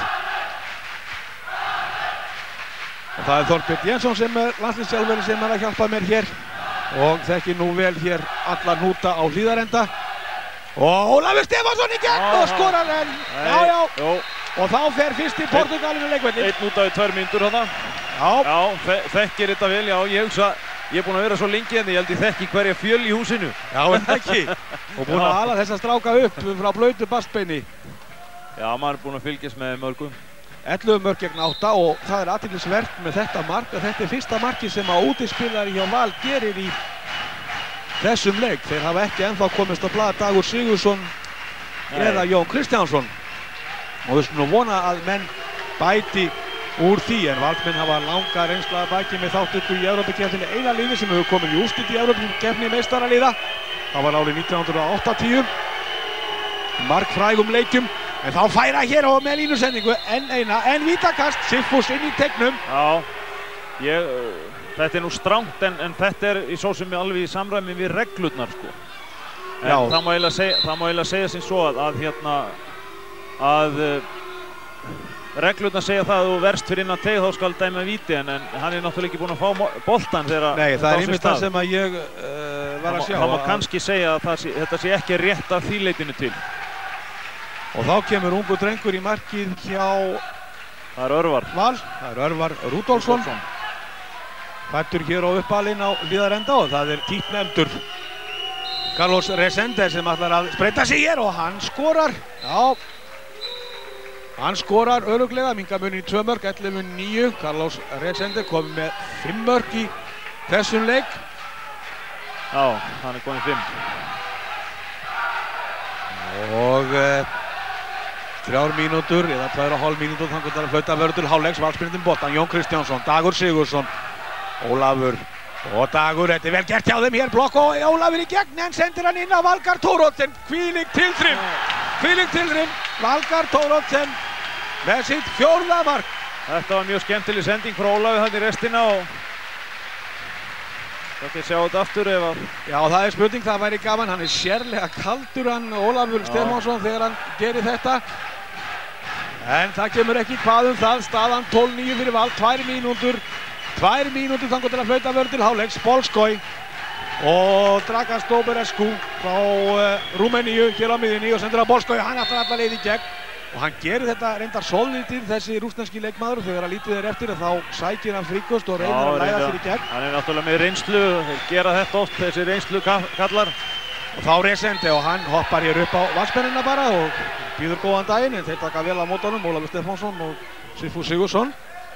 Og það Þorbjörn Jensson sem landsliðsþjálfari sem að hjálpa mér hér og þekkir nú vel hér alla hnúta á Hlíðarenda. Og Ólafur Stefánsson í gegn og skorar en já. Og þá fer fyrsti Portúgalinn í leikvöldin. 1 út af 2 mínútur þarna. Já, þekkir þetta vel, já, ég búinn að vera svo lengi en ég held ég þekki hverja fjöl í húsinu. Já, en ekki. Og búinn að ala þessa stráka upp frá blautu bastbeini. Já, maður búinn að fylgjast með mörgum. 11 mörk gegn 8 og það athyglisvert með þetta mark að þetta fyrsta marki sem að útispilari hjá Val gerir í þessum leik. Þeir hafa ekki ennþá komist á blað Dagur Sigurðsson eða Jón Kristjánsson. Og við skulum vona að menn bæti úr því en Valsmenn hafa langa reynsla að baki með þátttöku í Evrópukeppninni eina liði sem hefur komið í úrslit í Evrópukeppni meistaraliða. Það var árið 1980. Markfrægum leikjum en þá færa hér og með línusendingu en vítakast, Sigfús inn í tegnum. Já, þetta nú strangt en þetta í svo sem alveg í samræmi við reglurnar sko. En það má eiginlega segja sem svo að reglurnar segja það að þú verst fyrir innan teig þá skal dæma víti en hann náttúrulega ekki búinn að fá boltan þegar Nei, það einmitt það sem að ég var að sjá. Það má kannski segja að þetta sé ekki rétt af því leitinu til. Og þá kemur ungur drengur í markið hjá Örvar Val. Það Örvar Rúdolfsson. Fættur hér á uppalinn á Hlíðarenda og það títtnefndur Carlos Resende sem ætlar að spreyta sig hér og hann skorar. Já. Hann skorar örugglega, minnka munin í 2 mörk, 11-9. Carlos Resende komið með 5 mörk í þessum leik. Já, hann komið 5. Og 3 mínútur eða 2,5 mínútur þannig að flauta verður til hálfleiks. Valsmenn boltan, Jón Kristjánsson, Dagur Sigurðsson, Ólafur og Dagur. Þetta vel gert hjá þeim hér, blokk og Ólafur í gegn en sendir hann inn á Valgarð Thoroddsen. Hvílíkt tilþrif, Valgarð Thoroddsen með sitt 4. mark. Þetta var mjög skemmtileg sending frá Ólafi þarna í restina og þetta sjá þetta aftur ef að... Já, það spurning, það væri gaman, hann sérlega kaldur hann Ólafur Stefánsson þegar hann gerir þetta. En það kemur ekki hvað það, staðan 12-9 fyrir Val, 2 mínútur þannig til að flauta verður til hálfleiks. Bolskoi og Dragan Stoberescu frá Rúmeníu hér á miðjunni og sendur á Bolskoi, hann aftur alla leið í gegn. Og hann gerir þetta reyndar svolítið þessi rússneski leikmaður þegar að lítið eftir þá sækir hann fríkost og reynir að læða sér í gegn. Hann náttúrulega með reynslu, gera þetta oft, þessi reynslu kallar. Og þá Resende og hann hoppar hér upp á Valsmennina bara og býður góðan daginn en þeir taka vel á móti honum, Ólafur Stefánsson og Sigfús Sigurðsson.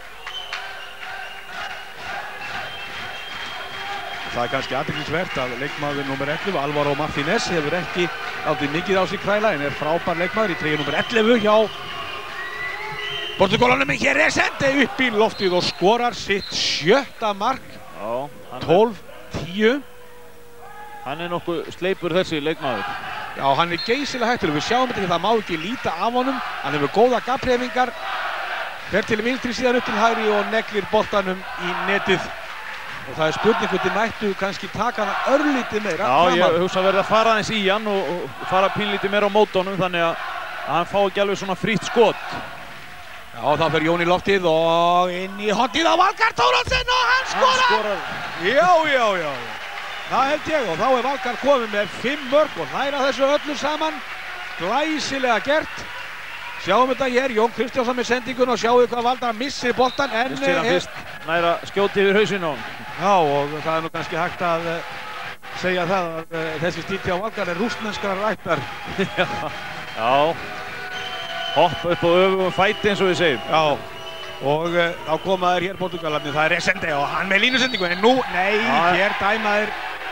Það kannski athyglisvert að leikmaður nr. 11, Alvaro Martínez, hefur ekki látið mikið á sig kræla en frábær leikmaður í treyju nr. 11 hjá Portúgalunum. En hér Resende upp í loftið og skorar sitt 7. mark. 12-10. Hann nokkuð sleipur þessi leikmaður. Já, hann geysilega hættulegur. Við sjáum þetta ekki, það má ekki líta af honum. Hann hefur góða gabbhreyfingar. Fer til vinstri síðan upp til hægri og neglir boltanum í netið. Og það spurning hvort þið mættu kannski taka hana örlítið meira. Já, ég hugsa að verða að fara aðeins í hann og fara pínlítið meira á mótunum þannig að hann fá ekki alveg svona frítt skot. Já, þá fer Jón í loftið og inn í hotið á Valgarð Thoroddsen og hann skorar! Já. Það held ég og þá Valgarð komið með 5 mörk og hlæra þessu öllu saman. Glæsilega gert. Sjáum þetta hér, Jón Kristjánsson með sendingun og sjáum hvað Valdar missir boltan en... Fyrst næra skjóti yfir hausinn á hann. Já, og það nú kannski hægt að segja það að þessi stíl hjá Valgarð rússneskrar rættar. Já, hopp upp á öfugum fæti eins og við segjum. Já, og þá koma þær hér Portúgalarnir, það Resende og hann með línusendingu en nú, nei, hér dæma þær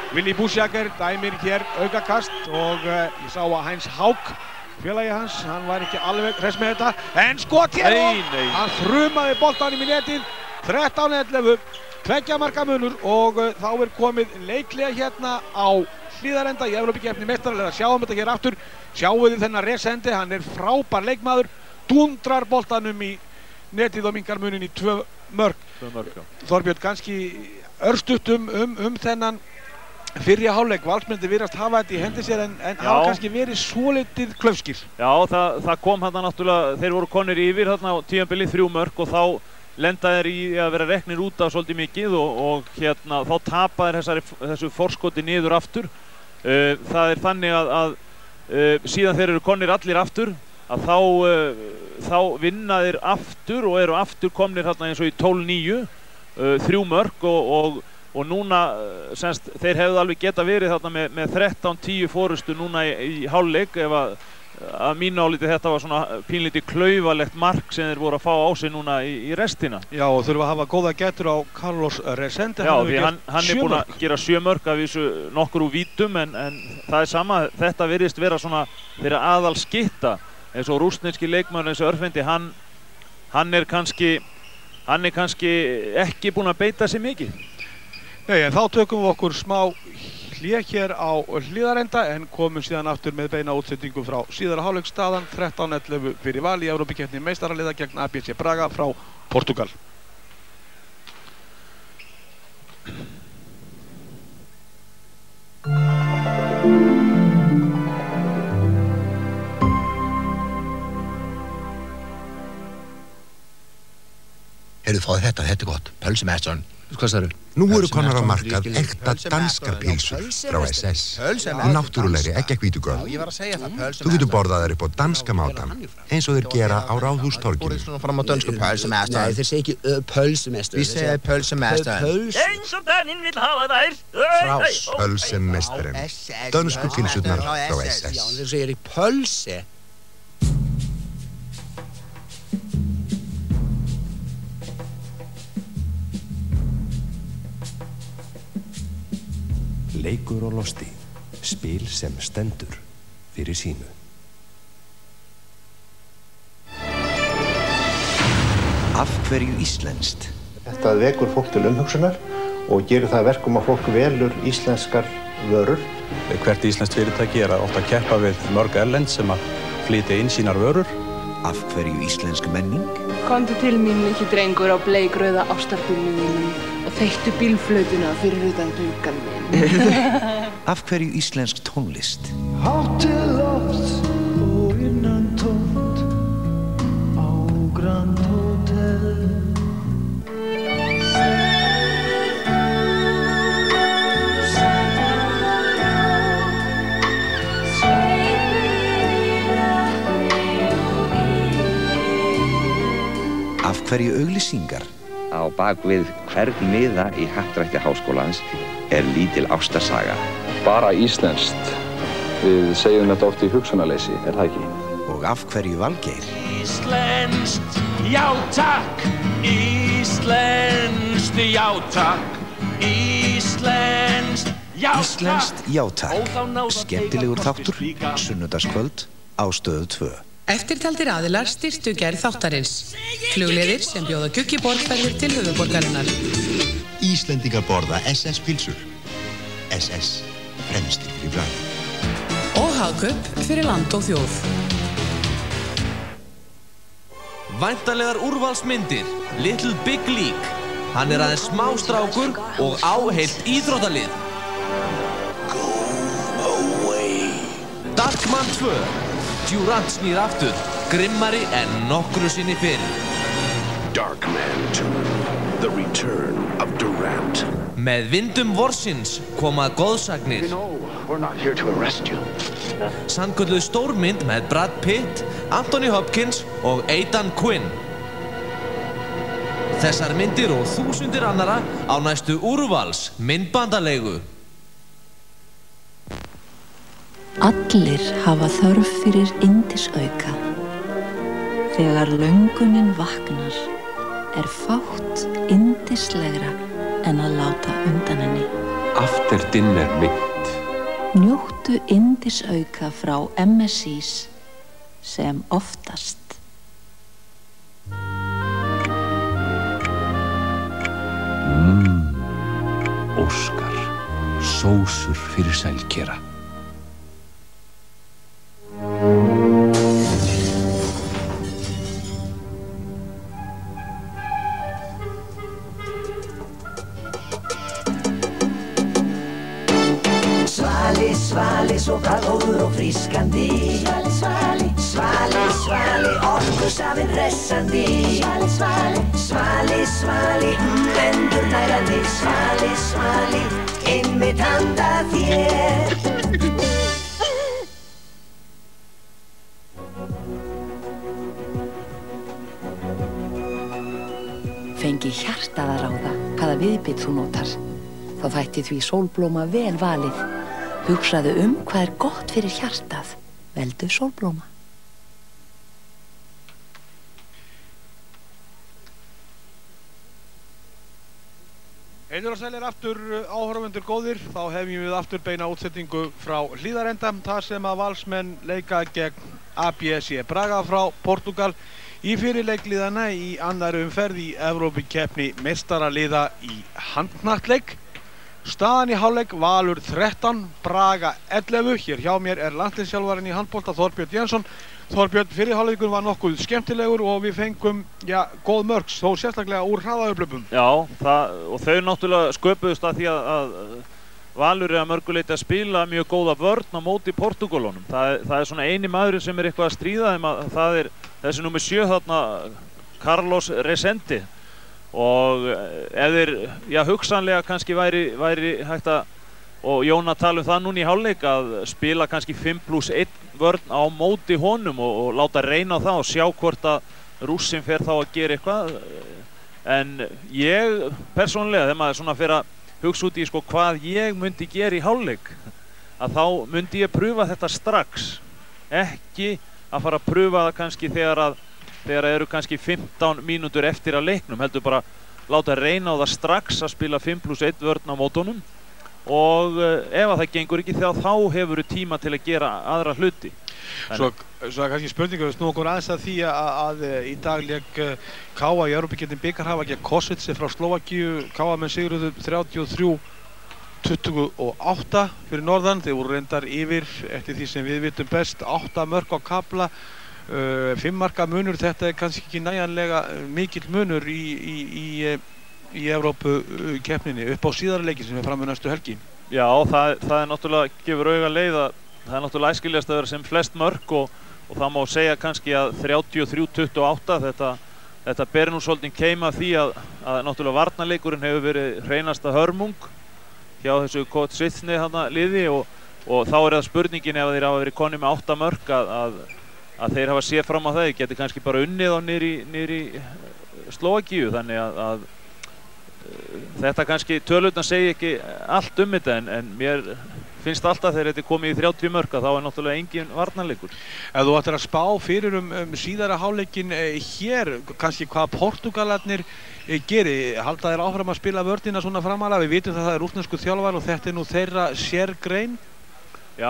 Willi Buschjager dæmir hér aukakast og ég sá að Heinz Haug, félagi hans, hann var ekki alveg hress með þetta. En skot hér og hann þrumaði boltanum í netið. 13-11, 2 marka munur og þá komið leiklega hérna á Hlíðarenda í Evrópukeppni meistaradeildar. Sjáum þetta hér aftur. Sjáum við þennan Resende, hann frábær leikmaður, dundrar boltanum í netið og minkar munin í 2 mörk. Þorbjörn, kannski örstutt þennan fyrri hálfleik. Valsmenn virðast hafa þetta í hendi sér en hafa kannski verið svolítið klaufskir. Já, það kom þarna náttúrulega, þeir voru konir yfir þarna á tímabili 3 mörk og þá lenda þeir í að vera reknir út af svolítið mikið og hérna þá tapa þeir þessu forskoti niður aftur. Það þannig að síðan þeir eru konir allir aftur að þá vinna þeir aftur og eru aftur komnir hérna eins og í 12-9, 3 mörk og núna semst þeir hefðu alveg geta verið þarna með 13-10 forystu núna í hálfleik ef að mínu áliti þetta var svona pínlítið klaufalegt mark sem þeir voru að fá á sig núna í restina. Já, og þurfa að hafa góða gætur á Carlos Resende. Já, því hann búinn að gera 7 mörk af þessu nokkur úr vítum en það sama, þetta virðist vera svona þeirra aðal skytta eins og rússneski leikmaður eins og Örfindi, hann er kannski ekki búinn að beita sig mikið. Nei, en þá tökum við okkur smá hlé hér á Hlíðarenda en komum síðan aftur með beina útsendingu frá síðara hálfleiksstaðan 13-11 fyrir Val í Evrópukeppni meistaraliða gegn ABC Braga frá Portúgal. Heyrðu, fáðu þetta gott, pölsumestran. Hvað sagðirðu? Nú eru konar á markað ekta danskar pilsur frá SS. Náttúrulegri, ekki hvítugröð. Þú getur borðað þær upp á danska mátan, eins og þeir gera á Ráðhústorginu. Fram á dönsku pölsumestran. Nei, þeir segja ekki pölsumestran. Við segja pölsumestran. Eins og Daninn vill hafa þær. Pölsumestran. Dönsku pilsurnar frá SS. Já, þeir segja í pölsi. Leikur og losti, spil sem stendur fyrir sínu. Af hverju íslenskt? Þetta vekur fólk til umhugsunar og gerir það verkum að fólk velur íslenskar vörur. Hvert íslenskt fyrirtæki að ofta keppa við mörg erlend sem að flytja inn sínar vörur. Af hverju íslensk menning? Komdu til mín ekki drengur á bleikrauða ástarbílnum mínum og þeyttu bílflautuna fyrir utan gluggann minn. Af hverju íslensk tónlist? Hátt til lofts og innan tómt á Grand Hotel. Af hverju auglýsingar? Á bakvið hvern miða í Happdrætti Háskólans lítil ástarsaga. Bara íslenskt. Við segjum þetta oft í hugsunarleysi, það ekki? Og af hverju Valgeir? Íslenskt, já takk. Íslenskt, já takk. Íslenskt, já takk. Íslenskt, já takk. Skemmtilegur þáttur, sunnudagskvöld á Stöð 2. Eftirtaldir aðilar styrktu gerð þáttarins. Flugleiðir sem bjóða Guggiborgferðir til höfuðborgarinnar. Íslendingar borða SS pilsur. SS, fremstir fyrir bragð. Og Hagkaup fyrir land og þjóð. Væntanlegar úrvalsmyndir, Little Big League. Hann aðeins smástrákur og á heilt íþróttalið. Go away. Darkman 2. Durant snýr aftur, grimmari en nokkru sinni fyrr. Darkman 2, The Return of Durant. Með vindum vorsins komað goðsagnir. We're not here to arrest you. Sannkölluð stórmynd með Brad Pitt, Anthony Hopkins og Aidan Quinn. Þessar myndir og þúsundir annara á næstu úrvals myndbandaleigu. Allir hafa þörf fyrir yndisauka. Þegar löngunin vaknar fátt yndislegra en að láta undan henni. After dinner mynd. Njóttu yndisauka frá MSIs sem oftast. Óskar, sósur fyrir sælkera. Svali, svali, svo bragðgóður og frískandi. Svali, svali, svali, svali, orkusafinn hressandi. Svali, svali, svali, svali, endurnærandi. Svali, svali, einmitt handa þér. Fengi hjartað að ráða hvaða viðbit þú notar. Þá þætti því sólblóma vel valið. Hugsaðu hvað er gott fyrir hjartað. Veldu sólblóma. Heiður og sælir aftur áhorfendur góðir. Þá hefjum við aftur beina útsetningu frá Hlíðarenda. Það sem að Valsmenn leika gegn ABC Braga frá Portúgal í fyrirleik liðanna í annarri umferð í Evrópukeppni meistaraliða í handknattleik. Staðan í hálfleik Valur 13, Braga 11. Hér hjá mér er landsliðsþjálfarinn í handbolta Þorbjörn Jensson. Þorbjörn, fyrir hálfleikur var nokkuð skemmtilegur og við fengum, góð mörk, þó sérstaklega úr hraðaupplöpum. Já, og þau náttúrulega sköpuðust að því að Valur er að mörguleiti að spila mjög góða vörn á móti Portúgalunum. Það er svona eini maðurinn sem er eitthvað að stríða þeim að það er þessi númer 7 þarna, Carlos Resende. Og ef þeir, hugsanlega kannski væri hægt að, og Jóna tala það núna í hálfleik, að spila kannski 5+1 vörn á móti honum og láta reyna á það og sjá hvort að Rússinn fer þá að gera eitthvað. En ég persónulega, þegar maður svona fer að hugsa út í hvað ég myndi gera í hálfleik, að þá myndi ég pröfa þetta strax. Ekki að fara að pröfa það kannski þegar eru kannski 15 mínútur eftir að leiknum, heldur bara láta reyna á það strax að spila 5+1 vörn á mótunum og ef að það gengur ekki þá hefur þú tíma til að gera aðra hluti. Svo kannski spurningu, við snúum okkur aðeins að því að í dag lék K.A. í Evrópukeppni bikarhafa gegn Kosice frá Slóvakíu. K.A. menn sigruðu 33-28 fyrir norðan. Þeir voru reyndar yfir eftir því sem við vitum best, 8 mörk á kafla. 5 marka munur, þetta er kannski ekki nægjanlega mikill munur í Evrópukeppninni upp á síðari leiki sem er fram með næstu helgi. Já, það er náttúrulega gefur auga leið að það er náttúrulega æskilegast að vera sem flest mörk og það má segja kannski að 33-28 þetta ber nú svolítið keima því að náttúrulega varnarleikurinn hefur verið hreinasta hörmung hjá þessu Kosice liði og þá er það spurningin ef þeir hafa verið konið með 8 mörk að þeir hafa séð fram á það, geti kannski bara unnið á niðri Slóvakíu, þannig að þetta kannski tölurnar segi ekki allt þetta en mér finnst alltaf þegar þetta er komið í 30 mörk þá er náttúrulega engin varnarleikur. Ef þú ættir að spá fyrir síðara hálfleikin hér, kannski hvað Portúgalarnir geri, halda þeir áfram að spila vörnina svona framalega? Við vitum það er rússnesku þjálfar og þetta er nú þeirra sérgrein. Já,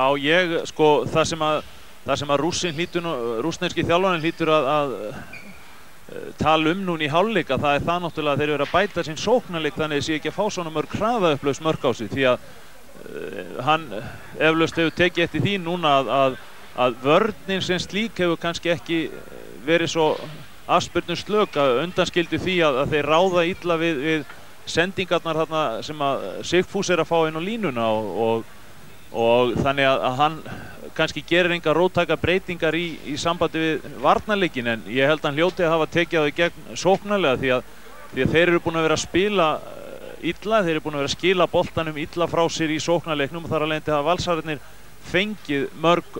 það sem að rússneski þjálfarinn hlýtur að tala núna í hálfleik, að það er það náttúrulega að þeir eru að bæta sinn sóknarleik þannig að sé ekki að fá svona mörg hraðaupplaus mörk á sig, því að hann eflaust hefur tekið eftir því núna að vörnin sem slík hefur kannski ekki verið svo afspyrnum slök, að undanskildu því að þeir ráða illa við sendingarnar þarna sem að Sigfús er að fá inn á línuna og þannig að hann kannski gerir enga róttæka breytingar í sambandi við varnarleikin, en ég held að hann hljóti að hafa tekið á því gegn sóknarlega því að þeir eru búin að vera að spila illa, þeir eru búin að vera að skila boltanum illa frá sér í sóknarleiknum og þar að leiðandi hafa valsararnir fengið mörg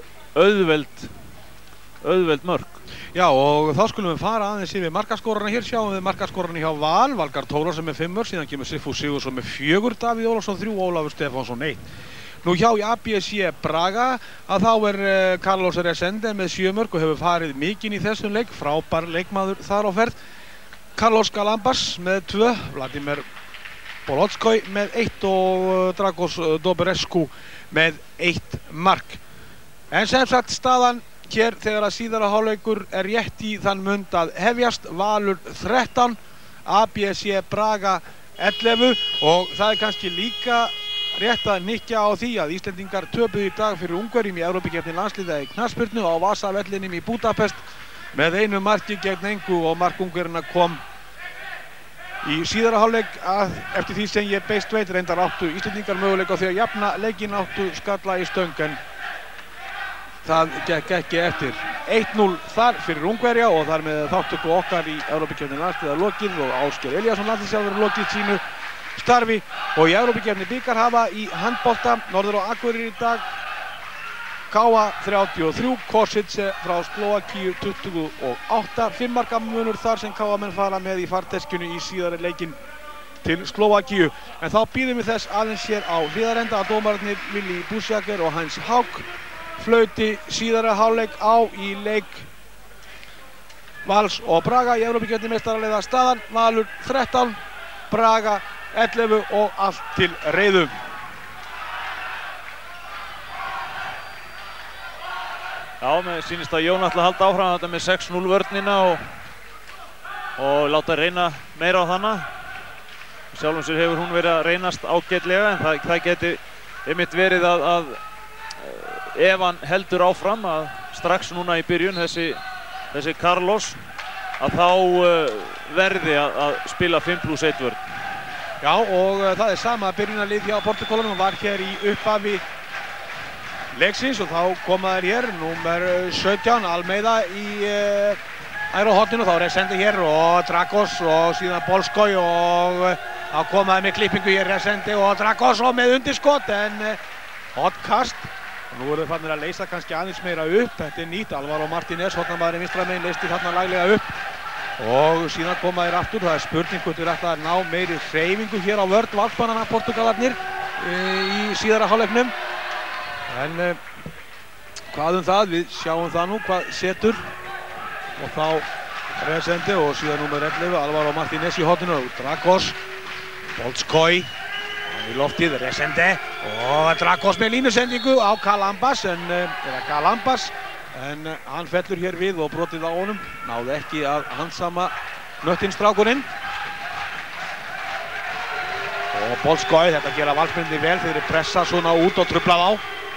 auðveld mörg. Já, og þá skulum við fara aðeins yfir markaskorarna. Hér sjáum við markaskorarna hjá Val, Valgarð Tólasson með 5 mörk, síðan kemur Sigfús Sigurðsson með 4, Davíð Ólafsson 3, Ólafur Stefánsson 1. Nú hjá í ABC Braga að þá er Carlos Resende með 7 mörk og hefur farið mikinn í þessum leik, frábær leikmaður þar á ferð. Carlos Galambas með 2, Vladimir Bolotskói með 1 og Dragos Doberescu með 1 mark. En sem sagt staðan hér þegar að síðara hálfleikur er rétt í þann mund að hefjast. Valur 13, ABC Braga 11 og það er kannski líka rétt að hnykkja á því að Íslendingar töpuðu í dag fyrir Ungverjum í Evrópukeppni landsliða í knattspyrnu á Vasavellinum í Budapest með 1 marki gegn engu og mark Ungverjana kom í síðara hálfleik eftir því sem ég beist veit. Reyndar áttu Íslendingar möguleika á því að jafna leikinn, áttu skalla í stöng en það gekk ekki eftir. 1-0 þar fyrir Ungverja og þar með þáttöku okkar í Evrópukeppni landsliða lokið og Ásgeir Elíasson landsliðsþjálfari lokið sínu starfi. Og í Evrópukeppni bikarhafa í handbolta Norður og Akureyri í dag KA 33, Kosice frá Slóvakíu 28, 5 marka munur þar sem KA menn fara með í farteskjunu í síðari leikinn til Slóvakíu. En þá býðum við þess aðeins hér á hliðarenda að dómararnir Willi Busiaker og Hans Haug flauti síðara hálfleik á í leik Vals og Braga í Evrópukeppni meistaraliða staðan. Valur 13, Braga 11 og allt til reiðu. Já, mér sýnist að Jón ætla að halda áfram þetta með 6-0 vörnina og láta reyna meira á hana. Sjálfum sér hefur hún verið að reynast ágætlega en það geti einmitt verið að ef hann heldur áfram að strax núna í byrjun þessi Carlos að þá verði að spila 5+1 vörn. Já, og það er sama byrjunarlið hjá Portúgalunum og var hér í upphafi leiksins og þá koma þær hér, númer 17, Almeida í hægra horninu, þá Resende hér og Dragos og síðan Bolskói og þá koma þær með klippingu hér, Resende og Dragos og með undirskot en hotkast. Og nú eru þau fannir að leysa kannski aðeins meira upp, þetta er nýtt, Alvaro Martínez, hornamaðurinn vinstra megin, leysti þarna laglega upp og síðan koma þær aftur, það er spurning hvort þeir ætla að ná meiri hreyfingu hér á vörn valsmannanna Portúgalarnir í síðara hálfleiknum. En hvað það, við sjáum það nú hvað setur og þá Resende og síðan númer 11 Alvaro Martínez í horninu og Dragos, Bolskói í loftið, Resende og Dragos með línusendingu á Kalambas en hann fellur hér við og brotið á honum, náði ekki að handsama nöttinstrákurinn. Og Bolskói, þetta gera valsmennirnir vel, þeir eru pressa svona út og trublað á.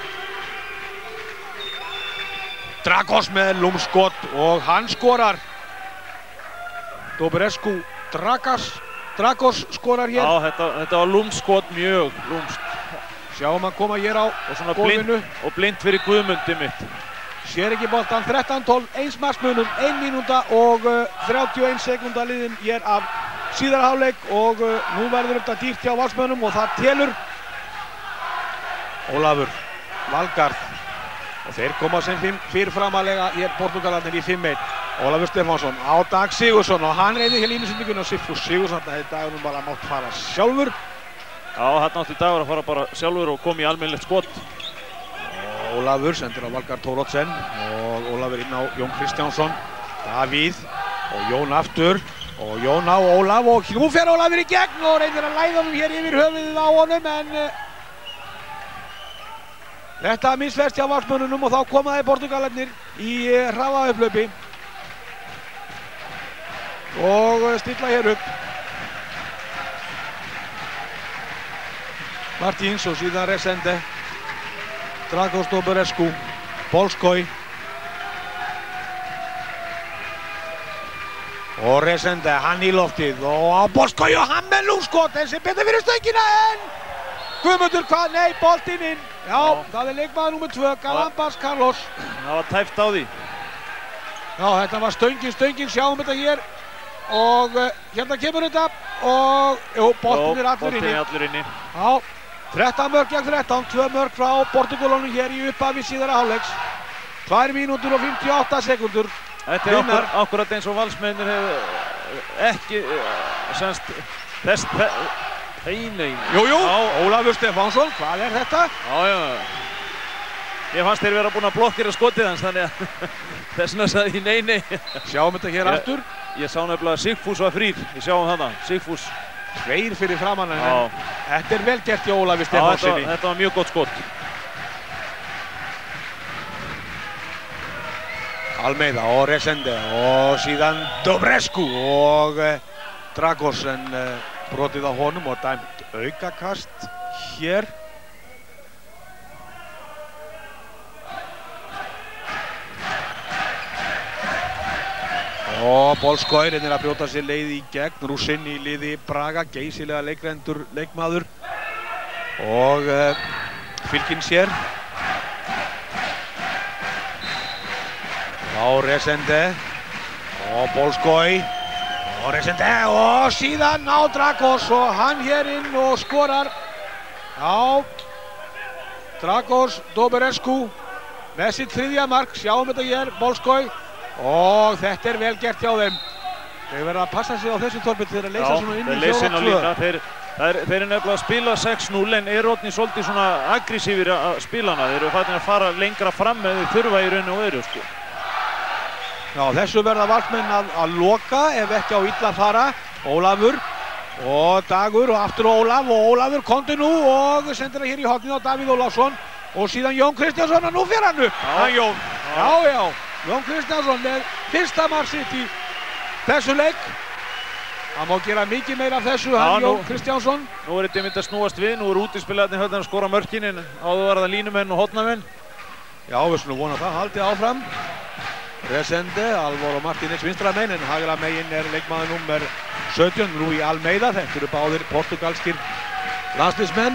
Dragos með lúmskot og hann skorar. Doberescu, Dragos skorar hér. Já, þetta var lúmskot, mjög lúmst. Sjáum hann koma hér á gólfinu. Og blind fyrir Guðmundi mitt. Sér ekki boltan, 13-12, 1 marksmunum, 1 mínúta og 31 sekúnda liðin hér af síðara hálfleik og nú verður þetta dýrt hjá valsmönnum og það telur. Ólafur Valgarð. Og þeir koma sem fyrirframalega hér Portúgalarnir í 5-1. Ólafur Stefánsson á Dag Sigurðsson og hann reynir hér línusendingunni og Sigfús Sigurðsson. Þetta hefði Dagur nú bara mátt fara sjálfur. Já, hann átti Dagur að fara bara sjálfur og koma í almennilegt skot. Ólafur sendir á Valgarð Thórodsen og Ólafur inn á Jón Kristjánsson. Davíð og Jón aftur og Jón á Ólaf og nú fer Ólafur í gegn og reynir að læða honum hér yfir höfuðið á honum en þetta misferst hjá valsmönnunum og þá koma þeir Portúgalarnir í hraðaupplaupi og stilla hér upp. Martins og síðan Resende, Dragos Doberescu, Bolskói og Resende, hann í loftið og á Bolskói og hann með lúmskot en sem betur fyrir stöngina en Guðmundur hvað, nei, boltinn inn. Já, það er leikmaður númer 2, Galambas Carlos. Það var tæpt á því. Já, þetta var stöngin, sjáum þetta hér. Og hérna kemur þetta og boltinn er allur inni. Já, 13 mörk gegn 13, 2 mörk frá Portúgalunum hér í upphafi síðara hálfleiks. 2 mínútur og 58 sekúndur. Þetta er akkurat eins og valsmennir hefur ekki þess Nei. Jú, Ólafur Stefánsson, hvað er þetta? Já. Ég fannst þeir vera búin að blokkera skotið hans, þannig að þess vegna sagði ég nei. Sjáum þetta hér aftur. Ég sá nefnilega að Sigfús var frýr, við sjáum þarna, Sigfús Tveir fyrir framan en þetta vel gert hjá Ólafi Stefánsinni. Þetta var mjög gott skot. Almeida og Resende og síðan Dobrescu og Dragos en brotið á honum og dæmt aukakast hér. Og Bolskói reynir að brjóta sér leið í gegn, Rússinn í liði Braga, geysilega leikreyndur leikmaður og fylginn sér. Á Resende og Bolskói og Resende og síðan á Dragos og hann hér inn og skorar. Já, Dragos Dobrescu með sitt þriðja mark, sjáum þetta hér, Bolskói. Og þetta er vel gert hjá þeim. Þeir verða að passa sig á þessu torpil til að leysa svona inn í 4-2. Þeir eru nefnilega að spila 6-0 en eru orðnir svolítið svona aggressífir að spila hana. Þeir eru farin að fara lengra fram með þeir þurfa í raun og veru, sko. Já, þessu verða Valsmenn að loka ef ekki á illa fara. Ólafur og Dagur og aftur Ólaf og Ólafur komdu nú og sendir það hér í hornið á Davíð Ólafsson og síðan Jón Kristjánsson og nú fer hann upp. Hann Jón. Já. Jón Kristjánsson með fyrsta mark sitt í þessu leik. Hann má gera mikið meira af þessu, hann Jón Kristjánsson. Nú er þetta mynd að snúast við, nú er útispilarnir hérna að skora mörkin en áður var það línumenn og hotnamenn. Já, við skulum vona það, haldið áfram. Resende, Alvaro Martínez vinstra megin en hægra megin er leikmaður númer 17, Rúi Almeida. Þetta eru báðir portugalskir landsliðsmenn.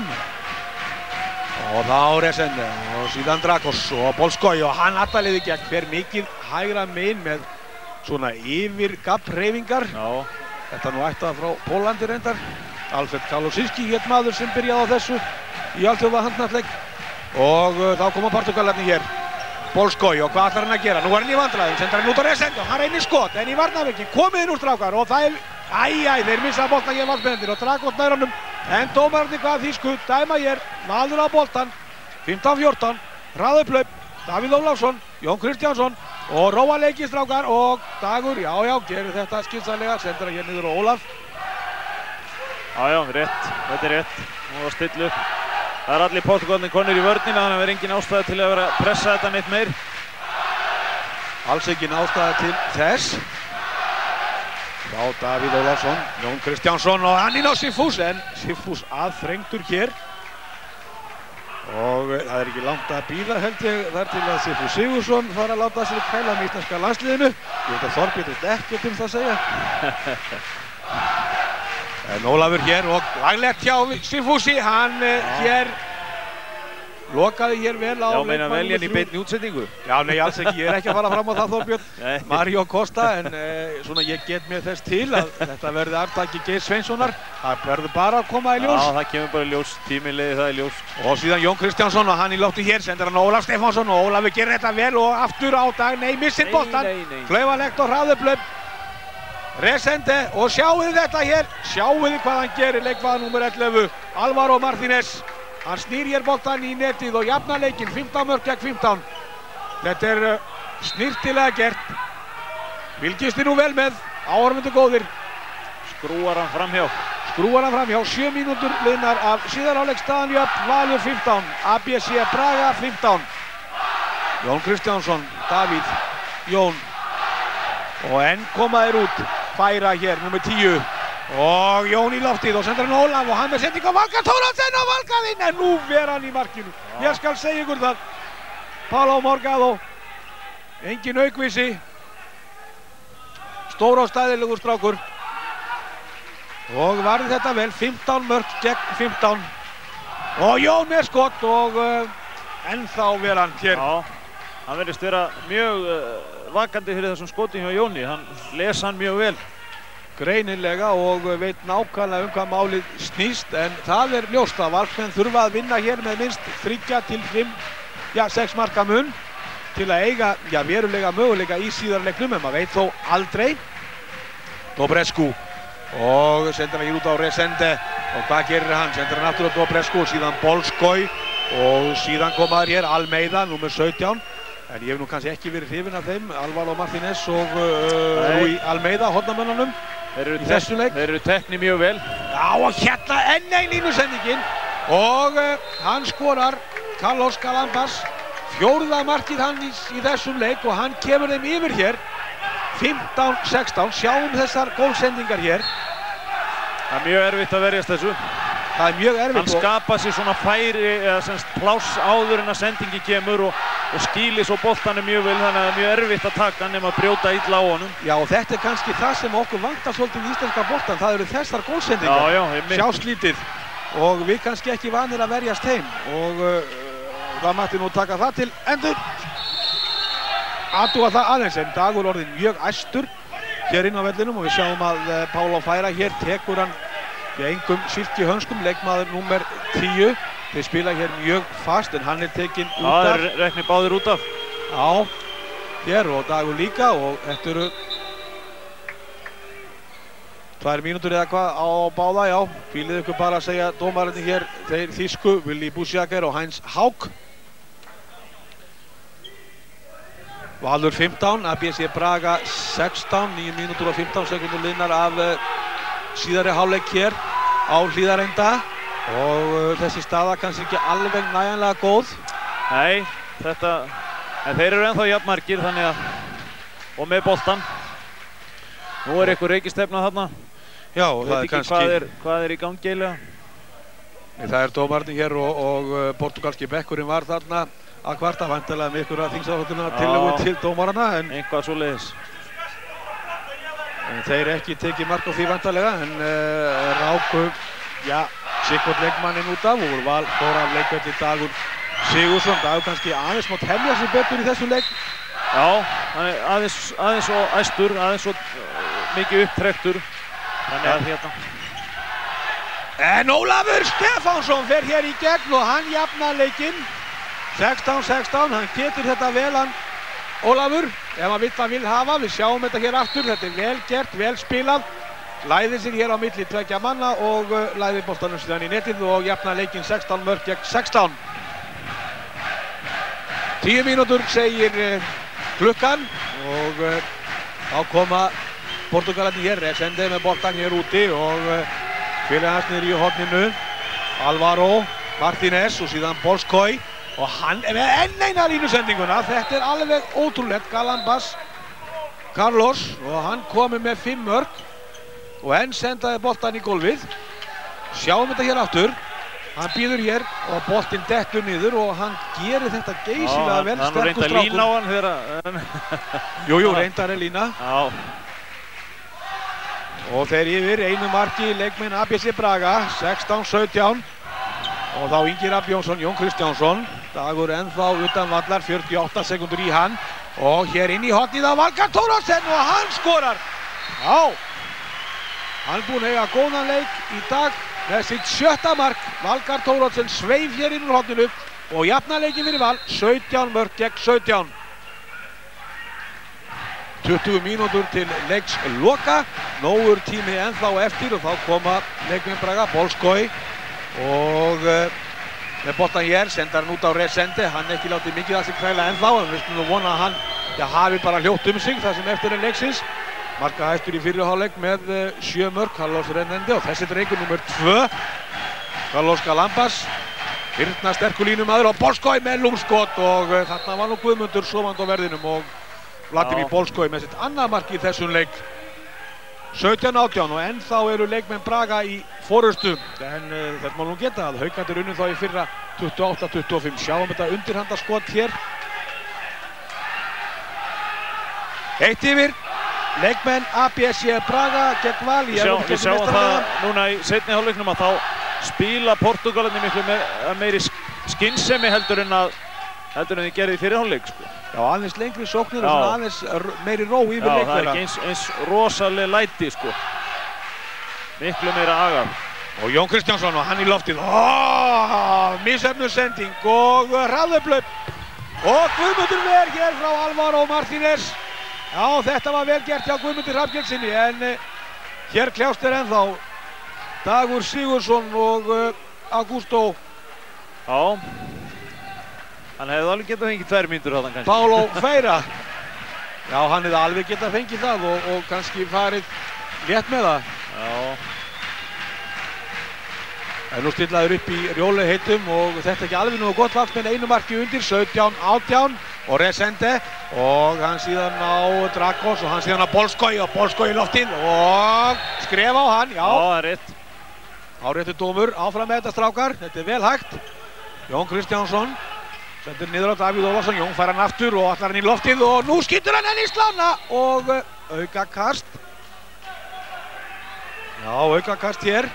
Og þá Resende og síðan Dragos og Bolskói og hann allaliði gegn fer mikið hægra megin með svona yfirgapphreyfingar. Þetta nú ættað frá Pólandi reyndar. Alfred Kaloszinski hétt maður sem byrjaði á þessu í alþjóða handknattleik. Og þá koma Portugalarnir hér. Bolskói og hvað ætlar hann að gera? Nú er hann í vandræðum, sendir hann út á Resende og hann reynir skot en í varnarverki komið inn úr strákar og það er þeir missa boltan hér Valsmennir og Dragos nær honum en dómararnir hvað þýsku dæma hér maður á boltan 15-14 hraða upp hlaup Davíð Ólafsson, Jón Kristjánsson og róa leiki strákar og Dagur, já, gerir þetta skynsamlega sendir hann hér niður á Ólaf. Já, rétt, þetta er rétt og stillu upp. Það er allir Portugalnir konur í vörnina þannig að það er engin ástæða til að vera að pressa þetta neitt meir. Alls engin ástæða til þess. Þá Davíð Ólafsson, Jón Kristjánsson og hann inn á Sigfús en Sigfús aðþrengdur hér. Og það er ekki langt að bíða held ég þar til að Sigfús Sigurðsson fara að láta sér kæla með íslenska landsliðinu. Ég veit að Þorbjörn veit ekkert um það að segja. En Ólafur hér og laglegt hjá Sigfúsi, hann hér lokaði hér vel á leikmann. Já, meina veljan í beinni útsendingu? Já, nei, alls ekki, ég er ekki að fara fram á það Þorbjörn. Mario Costa, en svona ég get mér þess til að þetta verði arftaki Geir Sveinssonar. Það verður bara að koma í ljós. Já, það kemur bara í ljós, tíminn leiði það í ljós. Og síðan Jón Kristjánsson og hann í lofti hér, sendir hann Ólaf Stefánsson og Ólafur gerir þetta vel og aftur á dag, nei, missir boltan. Klaufalegt og hraðuplöp. Resende og sjáuði þetta hér, sjáuði hvað hann gerir leikmaður númer 11, Alvaro Martínez. Hann snýr hér boltan í netið og jafnar leikinn, 15 mörk gegn 15. Þetta er snirtilega gert. Fylgist nú vel með, áhorfendur góðir. Skrúar hann framhjá. 7 mínútur liðnar af síðar hálfleik staðan jöfn, Valur 15, ABC Braga 15. Jón Kristjánsson, Davíð, Jón. Og enn koma þeir út, færa hér, nummer 10. Og Jón í loftið og sendur hann Ólaf og hann með sending á Valka Thoraldsen og Valkaðinn en nú ver hann í markinu. Ég skal segja ykkur það. Paulo Morgado, engin aukvísi. Stór og stæðilegur strákur. Og varði þetta vel, 15 mörk gegn 15. Og Jón með skott og ennþá ver hann hér. Já, hann verðist vera mjög vakandi fyrir þessum skotum hjá Jóni, hann les hann mjög vel. Greinilega og veit nákvæmlega hvað málið snýst en það er ljóst að Valsmenn þurfa að vinna hér með minnst 3 til 5, 6 marka mun til að eiga verulega möguleika í síðara leiknum en maður veit þó aldrei. Dobrescu og sendir hann hér út á Resende og hvað gerir hann? Sendir hann aftur á Dobrescu og síðan Bolskói og síðan komaður hér Almeida, nummer 17. En ég hef nú kannski ekki verið hrifinn af þeim, Alvaro Martínez og Rúi Almeida, hornamönnunum í þessu leik. Þeir eru teknir mjög vel. Já, og hérna enn ein línusendingin og hann skorar Carlos Galambas, 4. markið hans í þessum leik og hann kemur þeim yfir hér 15-16. Sjáum þessar gólsendingar hér. Það er mjög erfitt að verjast þessu. Það er mjög erfitt. Hann skapar sér svona færi eða semst pláss áður en að sendingi kemur og skýlir svo boltanum mjög vel, þannig að það er mjög erfitt að taka hann nema að brjóta illa á honum. Já, og þetta er kannski það sem okkur vantar svolítið í íslenska boltan. Það eru þessar gólsendingar. Já, Sjáslítið. Og við kannski ekki vanir að verjast heim og það mætti nú taka það til endur. Athuga það aðeins, en Dagur orðinn mjög æstur hér inn á vellinum og við sjáum að Pála Færa hér tekur hann engum silkihönskum, leikmaður númer 10. Þeir spila hér mjög fast en hann er tekinn út af. Það er reknir báðir út af. Já, hér og Dagur líka og þetta eru 2 mínútur eða hvað á báða, já. Fílið ykkur bara að segja dómararnir hér, þeir þýsku, Willi Busiaker og Heinz Haug. Valur 15, ABC Braga 16, 9 mínútur og 15 sekundur liðnar af síðari hálfleik hér á Hlíðarenda og þessi staða kannski ekki alveg nægjanlega góð. Nei, en þeir eru ennþá jafnmargir þannig að, og með boltan. Nú er eitthvað reikistefna þarna. Já, og það er kannski... Hvað er í gangi eiginlega? Það er dómararnir hér og portugalski bekkurinn var þarna að kvarta, væntanlega með ykkur að þingsáttuna tillögu til dómarana. Eitthvað svoleiðis. Þeir ekki tekið mark á því væntanlega, en ráku, já, sikkvort leikmanninn út af og fór af leikvelli Dagur Sigurðsson. Dagur kannski aðeins mátt hemja sig betur í þessu leik. Já, hann er aðeins svo æstur, aðeins svo mikið upptrektur. Þannig að hérna. En Ólafur Stefánsson fer hér í gegn og hann jafnar leikinn. 16-16, hann getur þetta vel hann Ólafur, ef hann vil hafa, við sjáum þetta hér aftur, þetta er vel gert, vel spilað, læðir sig hér á milli 2 manna og læðir boltanum síðan í netið og jafnar leikinn 16 mörk gegn 16. 10 mínútur segir klukkan og þá koma Portugalarnir hér, Resende með boltan hér úti og félagar hans niður í horninu, Alvaro Martínez og síðan Bolskoi. Og hann er með enn eina línusendinguna, þetta er alveg ótrúlegt, Galambas Carlos og hann komið með 5 mörk og enn sendaði boltan í gólfið. Sjáum þetta hér aftur, hann býður hér og boltinn dettur niður og hann gerir þetta geysilega vel, sterkur strákur. Hann reyndar lína á hann þegar... Jú, reyndar er lína. Já. Og þeir yfir einu marki leikmenn ABC Braga, 16-17. Og þá Ingi Rafn Jónsson, Jón Kristjánsson. Dagur ennþá utan vallar, 48 sekundur í hann. Og hér inn í hornið á Valgarð Thoroddsen og hann skorar. Já, hann er búinn að eiga góðan leik í dag með sitt 7. mark. Valgarð Thoroddsen sveif hér inn úr horninu og jafnar leikinn fyrir Val, 17 mörk gegn 17. 20 mínútur til leiks loka. Nógur tími ennþá eftir og þá koma leikmenn Braga, Bolskoi. Og með boltan hér, sendar hann út á Resende, hann ekki látið mikið að sig kræla ennþá, en við skulum vona að hann hafi bara hljótt sig það sem eftir er leiksins. Markahæstur í fyrri hálfleik með 7 mörk, Carlos Resende og þessi drengur nummer 2, Carlos Galambas, hirtna sterkur línumaður og Bolskoi með lúmskot og þarna var nú Guðmundur sofandi á verðinum og Vladimir Bolskoi með sitt annað mark í þessum leik. 17-18 og ennþá eru leikmenn Braga í forustu, en þetta má nú geta að Haukarnir unnu þá í fyrra 28-25. Sjáum þetta undirhandarskot hér. Eitt yfir, leikmenn ABC Braga gegn Val í Við sjáum það núna í seinni hálfleiknum að þá spila Portugalarnir miklu meiri skynsemi heldur en þið gerði í fyrri hálfleik, sko. Já, aðeins lengri sóknir og svona aðeins meiri ró yfir leik þeirra. Já, það er ekki eins rosalega læti, sko. Miklu meira agað. Og Jón Kristjánsson og hann í loftið. Misöfnu sending og hraðuplaup. Og Guðmundur ver hér frá Alvaro Martínez. Já, þetta var vel gert hjá Guðmundur Hrafnkelssyni, en hér kljást er ennþá Dagur Sigurðsson og Augusto. Já. Hann hefði alveg getað fengið 2 mínútur á þann kannski. Pála Færa. Já, hann hefði alveg getað fengið það og kannski farið létt með það. Já. Nú stillaður upp í rjólu heitum og þetta ekki alveg nú gott Valsmenn, einu marki undir, 17-18 og Resende og hann síðan á Dragos og hann síðan á Bolskoi og Bolskoi í loftinn og skref á hann, já. Já, það er rétt. Áréttur dómur, áfram með þetta strákar, þetta er vel hægt. Jón Kristjánsson sendir niður á Davíð Ólafsson, Jón fær hann aftur og allar hann í loftið og nú skýtur hann henni í slána og aukakast. Já, aukakast hér.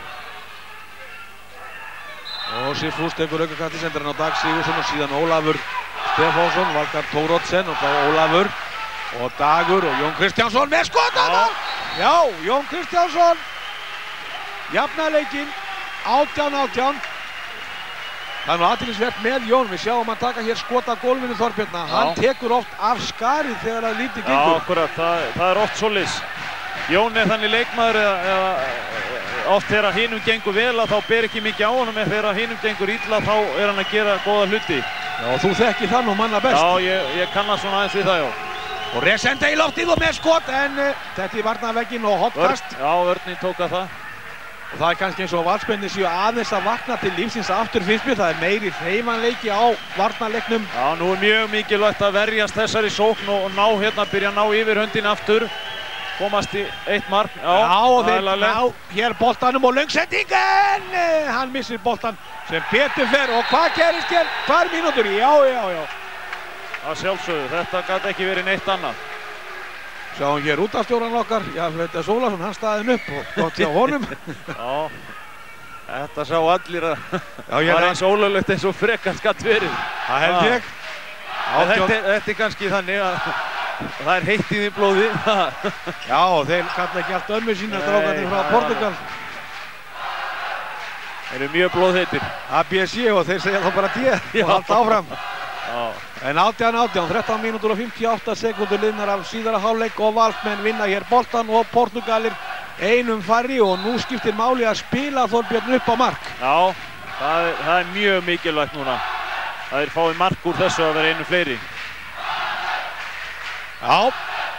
Og Sigfús tekur aukakasti, sendir hann á Dag Sigurðsson og síðan Ólafur Stefánsson, Valgarð Thórodsen og þá Ólafur og Dagur og Jón Kristjánsson með skotana! Já, Jón Kristjánsson jafnar leikinn, 18-18. Það er nú athyglisvert með Jón, við sjáum hann taka hér skot af gólfinu Þorbjörna. Hann tekur oft af skarið þegar það lítið gengur. Já, akkurat, það er oft svoleiðis. Jón er þannig leikmaður eða oft þegar hinum gengur vel að þá ber ekki mikið á honum, en þegar hinum gengur illa þá er hann að gera góða hluti. Já, og þú þekkir það nú manna best. Já, ég kannast svona aðeins við það, já. Og Resende í loftið og með skot, en þetta í varnarvegginn og hoppkast. Já, vörnin tók að það. Og það er kannski eins og Valsmennir séu aðeins að vakna til lífsins aftur finnst mér. Það er meiri hreyfanleiki á varnarleiknum. Já, nú er mjög mikilvægt að verjast þessari sókn og ná hérna, byrja að ná yfir höndin aftur. Komast í eitt mark. Já, og þeir ná hér boltanum og löngsendingen! Hann missir boltan sem betur fer og hvað gerist hér? 2 mínútur? Já. Það sjálfsögðu, þetta gæti ekki verið neitt annað. Sjáum hér útastjóran okkar, Jafnréttar Sólason, hann staðinn upp og gott hjá honum. Já, þetta sá allir að það var eins ólöglegt eins og frekar skatt verið. Það held ég. Þetta er kannski þannig að það er heitt í því blóði. Já, þeir kalla ekki allt ömmu sína strákarnir frá Portugal. Þeir eru mjög blóðheitir. ABC og þeir segja þá bara D og halda áfram. En 18-18, 13 mínútur og 58 sekúndur liðnar af síðara hálfleik og Valsmenn vinna hér boltan og Portugalir einum færri og nú skiptir máli að spila Þorbjörn upp á mark. Já, það er mjög mikilvægt núna. Það er fáið mark úr þessu að vera einu fleiri. Já.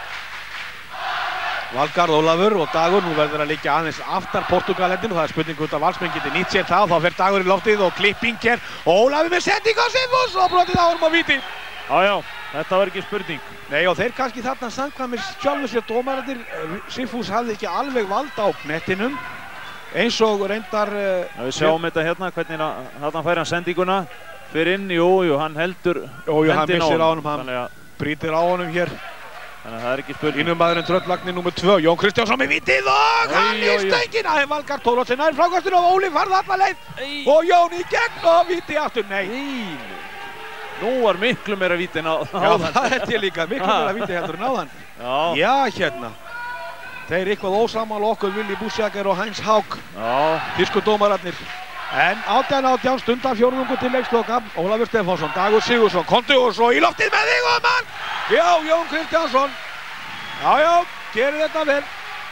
Valgarð Ólafur og Dagur, nú verður að liggja aðeins aftar Portugalendinu, það er spurning hvort að Valsmenn geti nýtt sér það, þá fer Dagur í loftið og klipping hér og Ólafur með sending á Sigfús og brotið á honum á víti. Já, þetta var ekki spurning. Nei, og þeir kannski þarna samkvæmir sjálfur sér dómararnir, Sigfús hafði ekki alveg vald á knettinum, eins og reyndar... Við sjáum þetta hérna, hvernig þarna fær hann sendinguna, fyrir inn, jú, hann heldur hendin á honum, hann brýtir á honum hér. Þannig að það er ekki spurning. Ínumaðurinn tröllvagnir nr. 2, Jón Kristjánsson með vitið og hann í stöngin. Það er Valgarð Thórodsen nær frákastinu og Óli farði alla leið og Jón í gegn og viti aftur. Nei. Nú var miklu meira viti en á Já, það held ég líka. Miklu meira viti heldur en áðan. Já, hérna. Þeir eitthvað ósamála okkur, Willi Busager og Heinz Haug. Þýsku dómararnir. En 18-18 stundar fjórðungur til leiksloka. Ólafur Stefánsson, Dagur Sigurðsson, komdu og svo í loftið með þig og mann! Já, Jón Kristjánsson. Já, gerir þetta vel.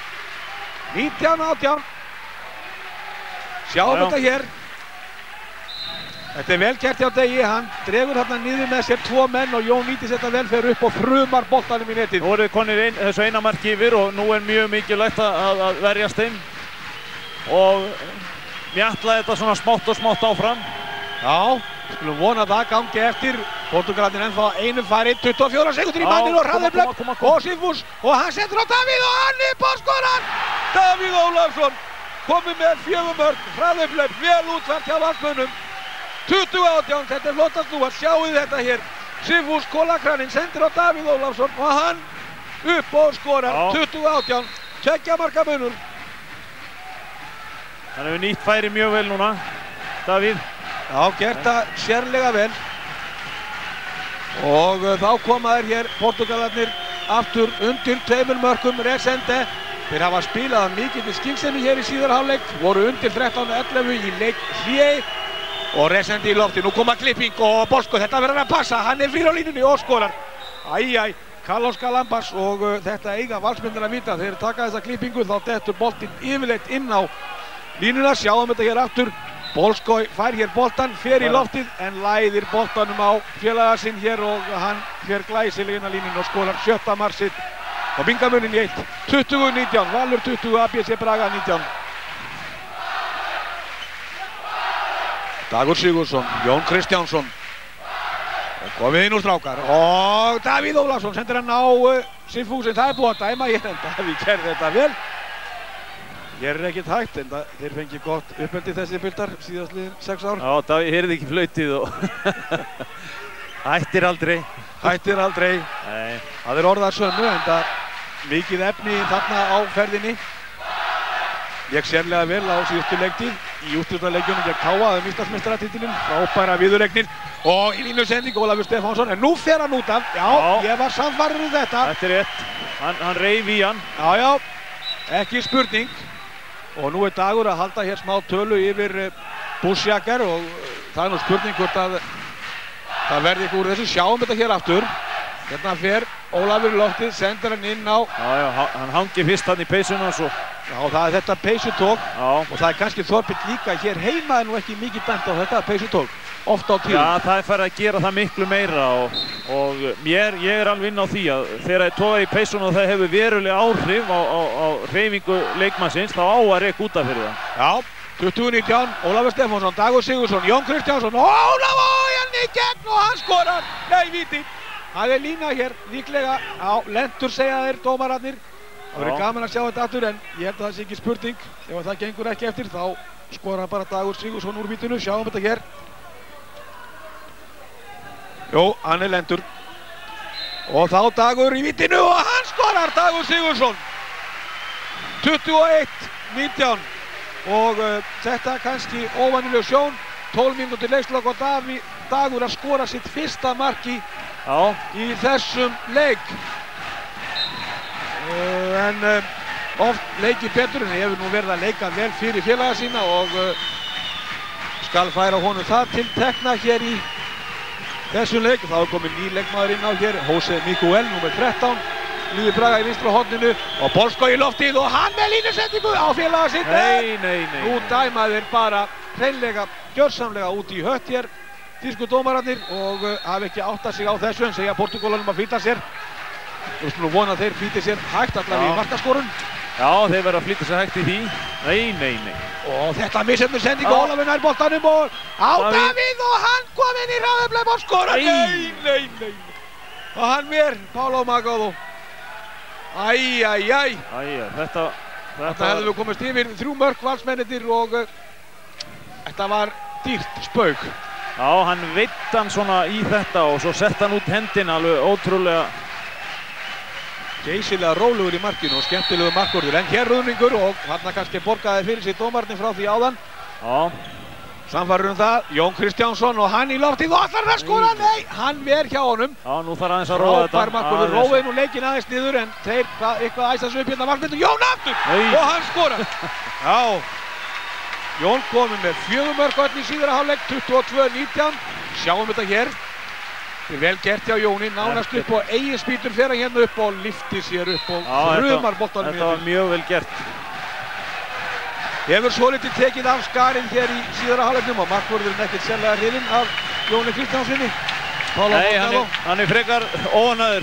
19-18. Sjáum þetta hér. Þetta er vel gert hjá Degi, hann dregur þarna niður með sér 2 menn og Jón nýtist þetta vel, fer upp og frumar boltanum í netið. Nú eru konir þessu eina marki yfir og nú er mjög mikilvægt að verjast þeim. Og mjatla þetta svona smátt og smátt áfram. Já, skulum vona það gangi eftir. Portugalarnir ennþá einu færi, 24 sekundur í manninu og hraðablöp og Sigfús og hann setur á Davíð og hann er bóskoran. Davíð Ólafsson komið með 4 mörk, hraðablöp, vel útfært hjá Valsmönnum. 20-18, þetta er flottast nú að sjáu þetta hér. Sigfús kólakraninn sendir á Davíð Ólafsson og hann upp og skorar. 20-18, 2 marka munur. Hann hefur nýtt færi mjög vel núna, Davíð. Já, gert það sérlega vel. Og þá koma þeir hér, Portugalarnir, aftur undir 2 mörkum, Resende. Þeir hafa spilað mikið til skynsemi hér í síðara hálfleik, voru undir 13-11 í leik hléi. Og Resende í lofti, nú koma klipping og Bolskoi, þetta verður að passa, hann er fyrir á línunni og skorar. Æjæj, Carlos Galambas og þetta eiga Valsmennir að vita, þeir taka þessa klippingu, þá dettur boltinn yfirleitt inn á línuna, sjáum þetta hér aftur. Bolskoi fær hér boltan, fer í loftið en læðir boltanum á félaga sinn hér og hann fer glæsilega inn á línunni og skorar 7. mark og bingamunin í 1. 20-19, Valur 20, ABC Braga 19. Dagur Sigurðsson, Jón Kristjánsson. Komið inn úr strákar og Davíð Ólafsson sendir hann á Sigfúsinn. Það búið að dæma hér en Davíð gerði þetta vel. Hér ekkert hægt en þeir fengi gott uppeldi þessi piltar síðastliðin 6 ár. Já, Davíð heyrði ekki flautið og hættir aldrei. Hættir aldrei. Nei. Það orðað sönnu en það mikið efni þarna á ferðinni. Lék sérlega vel á síðustu leiktíð í úrslitaleikjunum gegn KA Íslandsmeistaratitilinn, frábæra viðuregnir og í línusending Ólafur Stefánsson en nú fer hann út af. Já, ég var sannfærður um þetta. Þetta er rétt. Hann reif í hann. Já, ekki spurning. Og nú er Dagur að halda hér smá tölu yfir Bussiager og það er nú spurning hvort að það verði ykkur úr þessu. Sjáum þetta hér aftur. Hérna fer Ólafur í loftið, sendir hann inn á. Já, hann hangi fyrst hann í peysuna og svo. Já, það er þetta peysutók og það er kannski Þorbill líka. Hér heima er nú ekki mikið bent á þetta peysutók, oft á tíðum. Já, það er farið að gera það miklu meira og ég er alveg inn á því að þegar það tókar í peysuna og það hefur verulega áhrif á hreyfingu leikmannsins, þá á að reka út af fyrir það. Já, 2019, Ólafur Stefánsson, Dagur Sigurðsson, Jón Kristjánsson, Ólafur hann í gegn og hann skorar. Nei, víti. Það er lína hér, líklega á lentur segja þeir dómararnir. Það verður gaman að sjá þetta aftur en ég held að það sé ekki spurning. Ef það gengur ekki eftir þá skorar bara Dagur Sigurðsson úr vítinu. Sjáum þetta hér. Jó, hann er lentur. Og þá Dagur í vítinu og hann skorar, Dagur Sigurðsson. 21-19 og þetta kannski óvenjuleg sjón. 12 mínútur leikslok og Dagur að skora sitt fyrsta mark í þessum leik. En oft leikir betur en hefur nú verið að leika vel fyrir félaga sína og skal færa honum það til tekna hér í þessum leik. Þá er komið ný leikmaður inn á hér, Jose Miguel, nr. 13. Lýði Braga í vinstra horninu og Polskó í loftið og hann með línusendingu á félaga sitt. Nei. Nú dæma þeir bara hreinlega, gjörsamlega út í hött hér, þýsku dómararnir og hafa ekki áttað sig á þessu en segja Portúgalanum að flýta sér. Þú skulum vona að þeir flýti sér hægt allavega í markaskorun. Já, þeir verða að flýta sér hægt í því. Nei. Og þetta misefnir sendingu Ólafur nær boltanum og á Davíð og hann kom inn í hraðafleip og skora. Nei. Og hann mér, Paulo Magado. Þetta hefðum við komist yfir 3 mörk valsmennir og þetta var dýrt spauk. Já, hann veitt hann svona í þetta og svo sett hann út hendina alveg ótrúlega. Geysilega rólegur í markinu og skemmtilegu markvörður en hér ruðningur og þarna kannski borgaði fyrir sig dómarnir frá því áðan. Já. Samfærður það, Jón Kristjánsson og hann í loftið og allar að skora, nei, hann ver hjá honum. Já, nú þarf aðeins að róa þetta. Frábær markvörður, róið nú leikinn aðeins niður en þeir eitthvað æsast upp hérna markmyndu, Jón aftur og hann skora. Já, Jón komið með 4 mörk í síðara hálfleik, 22-19, sjáum þetta hér. Vel gert hjá Jóni, nánast upp og eigin spýtur fer hann hérna upp og lyftir sér upp og þrumar boltanum. Þetta var mjög vel gert. Hefur svolítið tekið af skarinn hér í síðara hálfleiknum og markvörðurinn ekkert sérlega hrifinn af Jóni Kristjánssoni. Nei, hann er frekar óánægður.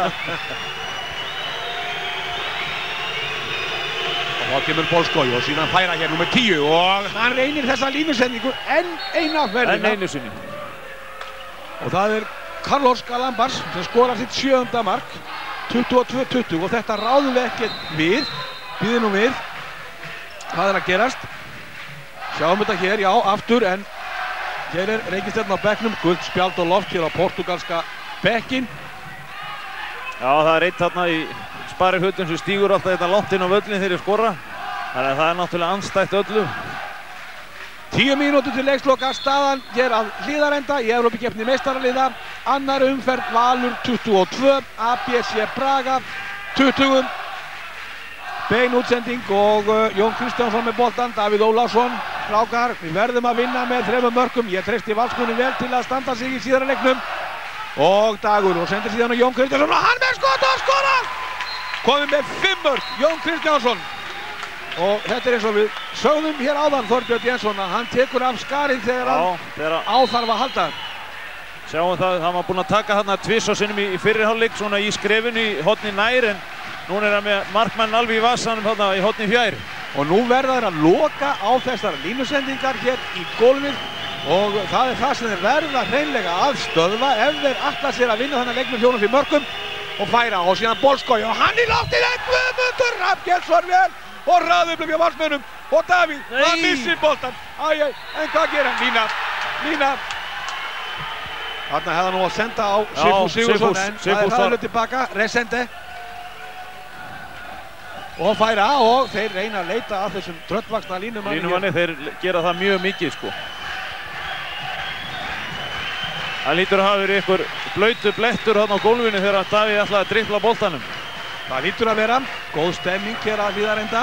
Og þá kemur Polskói og síðan færa hér nummer 10 og hann reynir þessa línusendingu enn eina ferðina. Enn einu sinni. Og það er Carlos Galambars sem skorar sitt 7. mark, 22-20 og þetta ráðum við ekkert við, býðum nú við. Hvað er að gerast? Sjáum þetta hér, já, aftur, en hér er reikistjarnan á bekknum, gult spjald og loft hér á portugalska bekkin. Já, það er eitt þarna í sparihlutum sem stígur alltaf þetta langt inn á völlin þegar þeir skora. Þannig að það er náttúrulega andstætt öllu. 10 mínútur til leiksloka, staðan hér að Hlíðarenda í Evrópukeppni meistaraliða. Annar umferð Valur 22, ABC Braga 20. Bein útsending og Jón Kristjánsson með boltan, Davíð Ólafsson. Strákar, við verðum að vinna með 3 mörkum. Ég treysti valsmönnum vel til að standa sig í síðara leiknum. Og Dagur og sendir síðan á Jón Kristjánsson og hann með skot og skorar! Komið með 5 mörk, Jón Kristjánsson. Og þetta er eins og við sögðum hér áðan Þorbjörn Jensson að hann tekur af skarinn þegar hann áþarf að halda. Sjáum það, hann var búinn að taka þarna tvisvar sinnum í fyrri hálfleik svona í skrefinu í horni nær en núna er hann með markmann alveg í vasanum þarna í horni fjær. Og nú verða þeir að loka á þessar línusendingar hér í gólfið og það það sem þeir verða hreinlega að stöðva ef þeir ætla sér að vinna þennan leik með 4-4 mörkum og færa og síðan Bolskói og hann í loftið Guðmundur Hrafnkelsson vel og hraðublum hjá valsmönnum og Davíð, hann missir boltan en hvað gerir hann? Lína þarna hefði hann nú að senda á Sigfús Sigurðsson en það er hraðublum tilbaka Resende og færa og þeir reyna að leita að þessum tröllvaxna línumanni þeir gera það mjög mikið sko. Það lítur að hafa verið ykkur blautu blettur þarna á gólfinu þegar Davíð ætlaði að dribbla boltanum. Það lítur að vera góð stemming hér að Hlíðarenda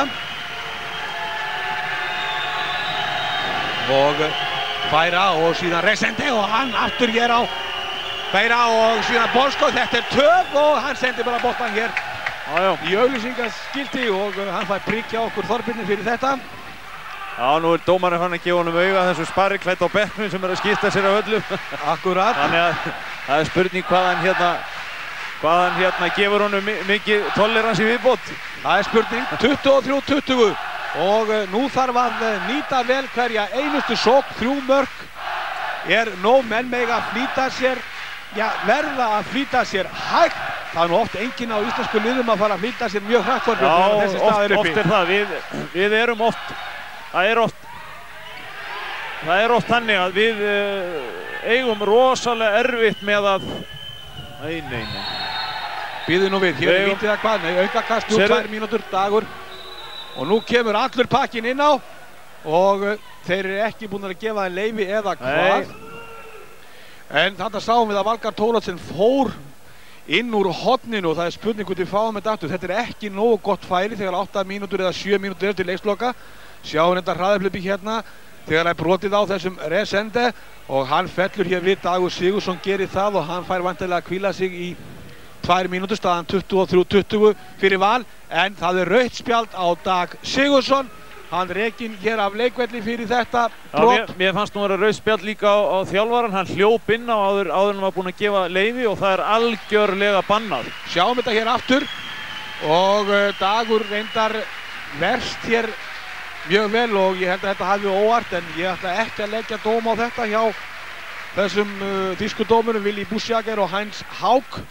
og færa og síðan Resende og hann aftur hér á færa og síðan Bolskói, þetta töf og hann sendir bara boltan hér í auglýsingaskilti og hann fær prikk hjá okkur Þorbirni fyrir þetta. Já, nú er dómarinn hann að gefa honum auga þessu spariklætt á bekknum sem er að skipta sér af öllum. Akkurat. Þannig að það er spurning hvað hann hérna gefur honum mikið tolerans í viðbót. Það er spurning, 23-20 og nú þarf að nýta vel hverja einustu sókn, 3 mörk er nóg, menn mega að flýta sér, verða að flýta sér hægt. Það er nú oft enginn á íslensku liðum að fara að flýta sér mjög hratt þegar þessi stað er uppi. Já, oft er það. Við erum oft, það er oft þannig að við eigum rosalega erfitt með að, nei. Bíðu nú við, hér er vítið að hvað, aukakast, 2 mínútur, Dagur. Og nú kemur allur pakkinn inn á og þeir eru ekki búin að gefa þeim leyfi eða hvað. En þarna sáum við að Valgarð Thoroddsen fór inn úr horninu og það er spurning hvort við fáum þetta aftur. Þetta er ekki nógu gott færi þegar 8 mínútur eða 7 mínútur til leiksloka. Sjáum þetta hraðahlaupi hérna þegar það er brotið á þessum Resende og hann fellur hér við. Dagur Sigurðsson gerir það og hann fær vantilega að hvíla sig í 2 mínútur, staðan 23-20 fyrir Val, en það er rautt spjald á Dag Sigurðsson. Hann rekinn hér af leikvelli fyrir þetta brot. Mér fannst nú að vera rautt spjald líka á þjálfarann. Hann hljóp inn á áður en hann var búinn að gefa leyfi og það er algjörlega bannað. Sjáum þetta hér aftur og Dagur reyndar verst hér mjög vel og ég held að þetta hafi óvart en ég ætla ekki að leggja dóm á þetta hjá þessum þýsku dómurum Willi Buschjager og Heinz Haug.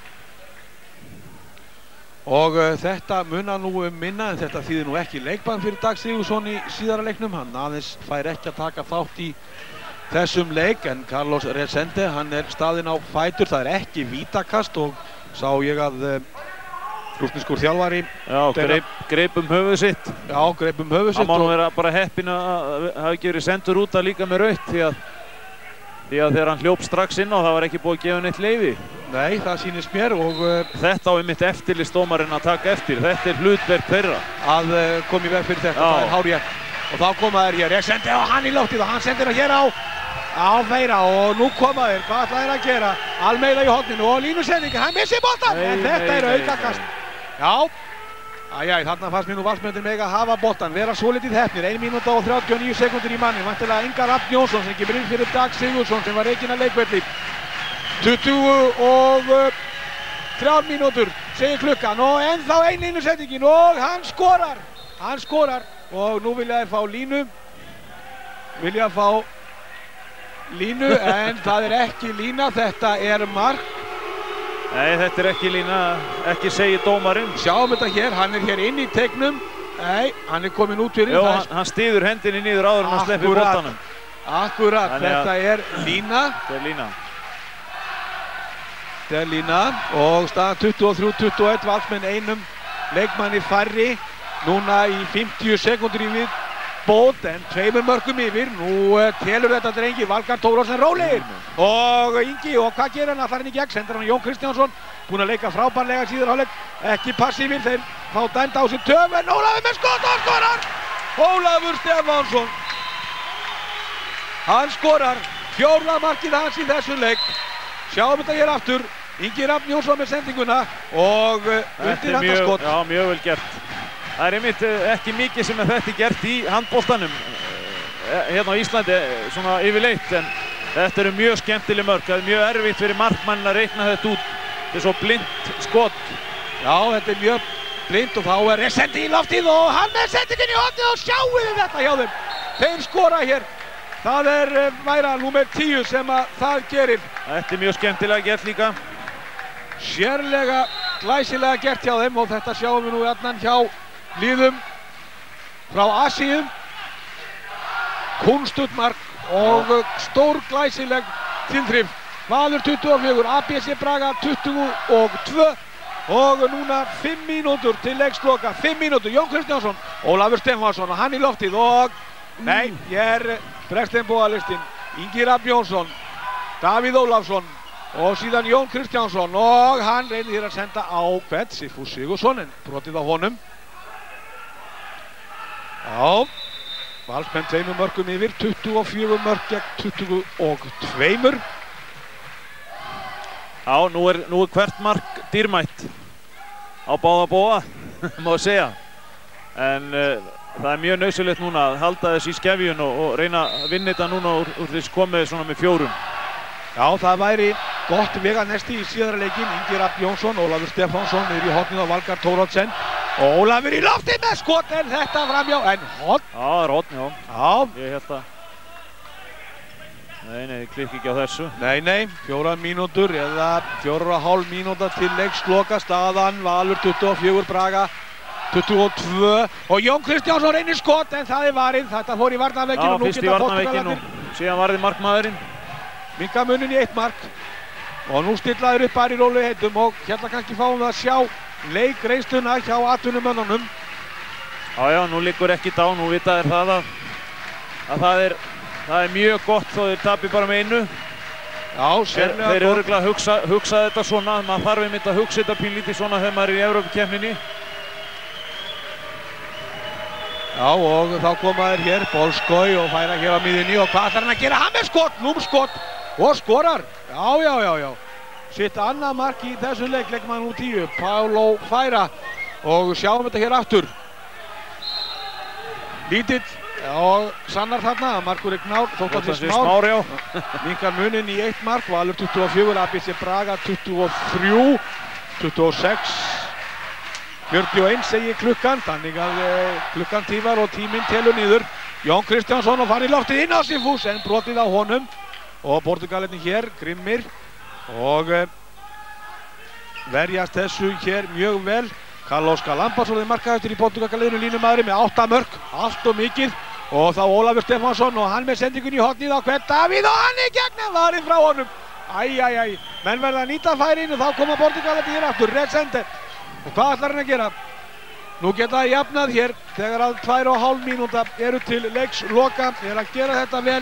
Og þetta munar nú minna en þetta þýðir nú ekki leikbann fyrir Dag Sigurðsson í síðara leiknum. Hann aðeins fær ekki að taka þátt í þessum leik en Carlos Resende, hann er staðinn á fætur. Það er ekki vítakast og sá ég að rússneskur þjálfari greip höfuð sitt. Já, greip höfuð sitt. Það má nú vera bara heppinn að hafa ekki verið sendur út að líka með rautt því að þegar hann hljóp strax inn á það var ekki búið að gefa neitt leyfi. Nei, það sýnist mér og þetta á einmitt eftirlitsdómarinn að taka eftir. Þetta er hlutverk þeirra að koma í veg fyrir þetta. Það er hárrétt. Og þá koma þeir hér, Resende og hann í loftið og hann sendir það hér á Feira og nú koma þeir. Hvað ætla þeir að gera? Almeida í horninu og línusendingi, hann missir boltan en þetta er aukakast. Já, þarna fannst mér nú valsmennir mega að hafa boltan, vera svolítið heppnir. 1 mínúta og 39 sekúndur í manni. Vantilega Ingar Rafn Jónsson sem kemur inn fyrir Dag Sigurðsson sem var rekinn að leikvelli. 23 mínútur segir klukkan og ennþá ein línusendingin og hann skorar og nú vilja þeir fá línu en það er ekki lína, þetta er mark. Nei, þetta er ekki lína, ekki segir dómarinn. Sjáum þetta hér, hann er hér inn í teiknum. Nei, hann er komin út fyrir. Jó, hann styður hendinni niður áður en hann sleppir boltanum. Akkurat, þetta er lína. Þetta er lína og staðan 23-21, valsmenn einum leikmanni færri. Núna í 50 sekúndur í viðbót en 2 mörkum yfir. Nú telur þetta drengi, Valgarð Thoroddsen rólegir. Og Ingi, og hvað gerir hann? Allar hann í gegn, sendur hann Jón Kristjánsson. Búinn að leika frábærlega síðar hálfleik. Ekki passífir, þeir fá dæmd á sig töf en Ólafur með skot og hann skorar! Ólafur Stefánsson. Hann skorar 4. markið hans í þessum leik. Sjáum þetta hér aftur. Ingi Rafn Jónsson með sendinguna og undir þetta skot. Já, mjög vel gert. Það er einmitt ekki mikið sem þetta er gert í handboltanum hérna á Íslandi svona yfirleitt en þetta eru mjög skemmtileg mörk. Það er mjög erfitt fyrir markmann að reikna þetta út. Þetta er svo blind skot. Já, þetta er mjög blind og þá er Resende í loftið og hann með sendingin í hornið og sjáum við þetta hjá þeim. Þeir skora hér Það væra númer 10 sem að það gerir. Þetta mjög skemmtilega gert líka. Sérlega glæsilega gert hjá þeim og þetta sjáum við nú jafnan hjá liðum frá Asíu. Kúnstutt mark og stór glæsileg tilþrif. Valur 24, ABC Braga 22 og núna 5 mínútur til leiksloka. 5 mínútur, Jón Kristjánsson, Ólafur Stefánsson og hann í loftið og nei, Breksteinbúalistinn, Ingi Rafn Jónsson, Davíð Ólafsson og síðan Jón Kristjánsson og hann reynir að senda á hvern Sigfús Sigurðsson en brotið á honum. Já, Valsmenn 2 mörkum yfir, 24 mörk gegn 22. Já, nú er hvert mark dýrmætt á báða bóa, má segja. En það er mjög nauðsynlegt núna að halda þess í skefjun og reyna að vinna þetta núna úr þess komið svona með 4. Já, það væri gott veganesti í síðara leikinn. Ingi Rafn Jónsson, Ólafur Stefánsson niður í hornið á Valgarð Thoroddsen. Og Ólafur í loftið með skot en þetta framjá, en horn. Já, það er horn, já. Já. Ég held að... Nei, klikk ekki á þessu. Nei, 4 mínútur eða 4,5 mínúta til leiksloka. Staðan Valur 24, Braga 22 og Jón Kristjánsson reynir skot en það er varið. Þetta fór í varnarveginn og nú geta Portugalarnir. Síðan varði markmaðurinn. Minka munin í 1 mark og nú stillaður upp bara í rólegheitum og hérna kannski fáum við að sjá leikreysluna hjá atvinnumönnunum. Já, nú liggur ekkert á, nú vita þeir það að það er mjög gott þó þeir tapi bara með 1. Já, sérlega gott. Þeir örugglega hugsa þetta svona, maður þarf einmitt að hugsa þetta pínlítið svona þegar maður er í Evrópukeppninni. Já, og þá koma þeir hér, Bolskói og færa hér á miðjunni og hvað ætlar hann að gera? Hann með skot, númskot og skorar. Já. Sitt annað mark í þessum leik, leikmaður nú 10, Pálo færa og sjáum þetta hér aftur. Lítill og sannar þarna að markur er knár, þótt að það er smár. Minkar munin í 1 mark, Valur 24, ABC Braga 23, 26. 41 segir klukkan, þannig að klukkan tífar og tíminn telur niður. Jón Kristjánsson og fann í loftið inn á Sigfús en brotið á honum og Portugalarnir hér, grimmir og verjast þessu hér mjög vel. Carlos Galambas orðið markahæstur í Portugalliðinu, línumaðurinn með 8 mörk, allt og mikið og þá Ólafur Stefánsson og hann með sendingun í hornið á hvern Davíð og hann í gegn en varinn frá honum. Menn verða að nýta færinu, þá koma Portugalarnir hér aftur, Resende. Og hvað ætlar hann að gera? Nú geta það jafnað hér þegar að 2,5 mínúta eru til leiksloka. Er að gera þetta vel.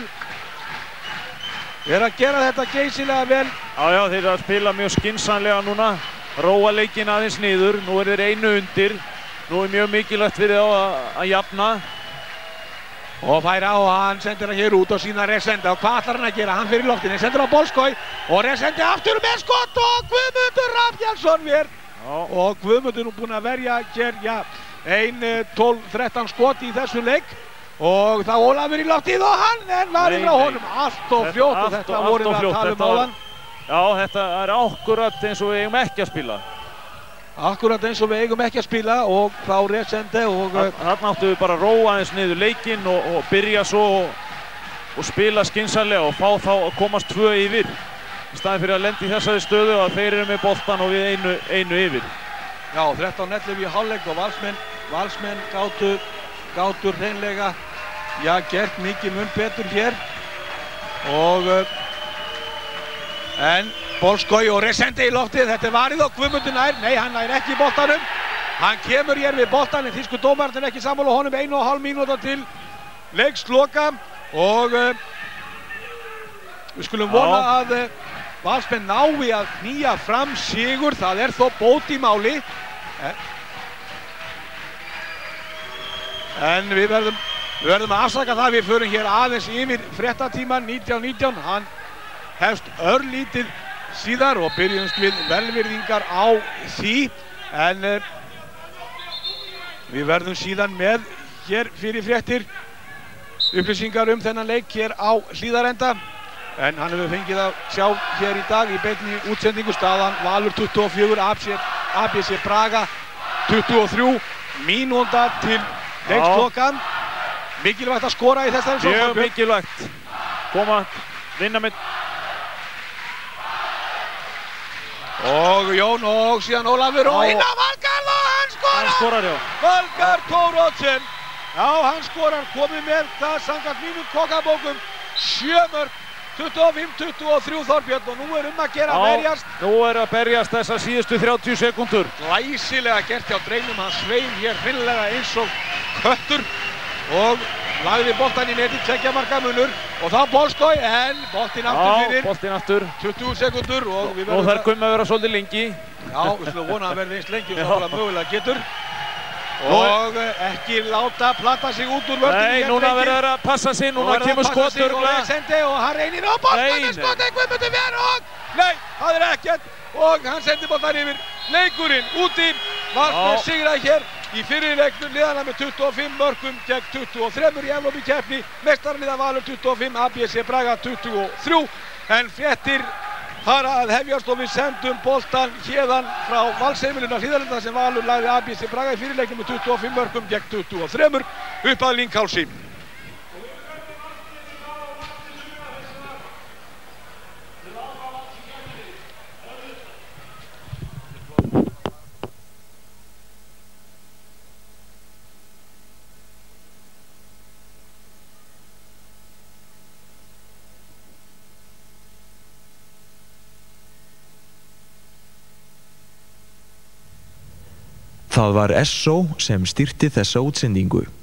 Er að gera þetta geysilega vel. Já, þeir eru að spila mjög skynsamlega núna. Róa leikinn aðeins niður. Nú er þeir 1 undir. Nú er mjög mikilvægt fyrir þá að jafna. Og færa og hann sendir hann hér út og sína Resende. Og hvað ætlar hann að gera? Hann fyrir loftinni, sendir á Bolskói og Resende aftur með skott og Guðmundur Rafnjálsson mér. Og Guðmundur nú búinn að verja hér, 12-13 skot í þessu leik og þá Ólafur í loftið og hann er varinn frá honum. Allt og fljótt og þetta vorum við að tala um áðan. Já, þetta er akkurat eins og við eigum ekki að spila. Akkurat eins og við eigum ekki að spila og þá Resende og... Þarna áttu við bara að róa aðeins niður leikinn og byrja svo og spila skynsamlega og fá þá að komast 2 yfir. Í staðinn fyrir að lenda í þessari stöðu að þeir eru með boltan og við einu yfir. Já, 13-11 í hálfleik og Valsmenn gátu hreinlega, gert mikið mun betur hér. Og en Bolskói og Resende í loftið, þetta er varið og Guðmundur nær. Nei, hann nær ekki í boltanum. Hann kemur hér við boltan en þýsku dómarinn er ekki sammála honum. 1,5 mínúta til leiksloka og við skulum vona að Valsmenn nái að knýja fram sigur, það er þó bót í máli. En við verðum að afsaka það, við förum hér aðeins yfir fréttatíman 19:19. Hann hefst örlítið síðar og byrjumst við velvirðingar á því. En við verðum síðan með hér fyrir fréttir upplýsingar þennan leik hér á Hlíðarenda. En hann hefur fengið að sjá hér í dag í beinni útsendingu. Staðan Valur 24, ABC Braga 23, mínúta til leiksloka. Mikilvægt að skora í þessari sóknarfjörn. Mjög mikilvægt. koma, vinna með. Og Jón og síðan Ólafur og inn á Valgarð og hann skorar! Hann skorar, já. Valgarð Thoroddsen. Já, hann skorar, komið með það samkvæmt mínum kokkabókum. 7 mörk, 25-23 Þorbjörn og nú að gera að berjast. Nú að berjast þessar síðustu 30 sekúndur. Glæsilega gert hjá drengnum, hann sveif hér hreinlega eins og köttur og lagði boltan í netið, 2 marka munur og þá Bolskói, en boltinn aftur fyrir. Já, boltinn aftur. 20 sekúndur og við verðum... Nú þarf Gummi að vera svolítið lengi. Já, við slúðum vona að verði eins lengi og þá mögulega getur. Og ekki láta plata sig út úr vörðinu. Nei, núna verður að passa sig, núna kemur skotur. Og hann reynir á boltan með skotið, Guðmundur ver og... Nei, það ekkert og hann sendir boltan yfir. Leikurinn úti, Valsnes sigraði hér í fyrri leiknum liðana með 25 mörkum gegn 23 í Evrópukeppni. Meistaraliða Valur 25, ABC Braga 23, en fréttir fara að hefjast og við sendum boltan héðan frá Valsheimilinu á Hlíðarenda sem Valur lagði ABC Braga í fyrirleiknum með 25 mörkum gegn 23 upp að Lynghálsi. Það var SO sem stýrti þessa útsendingu.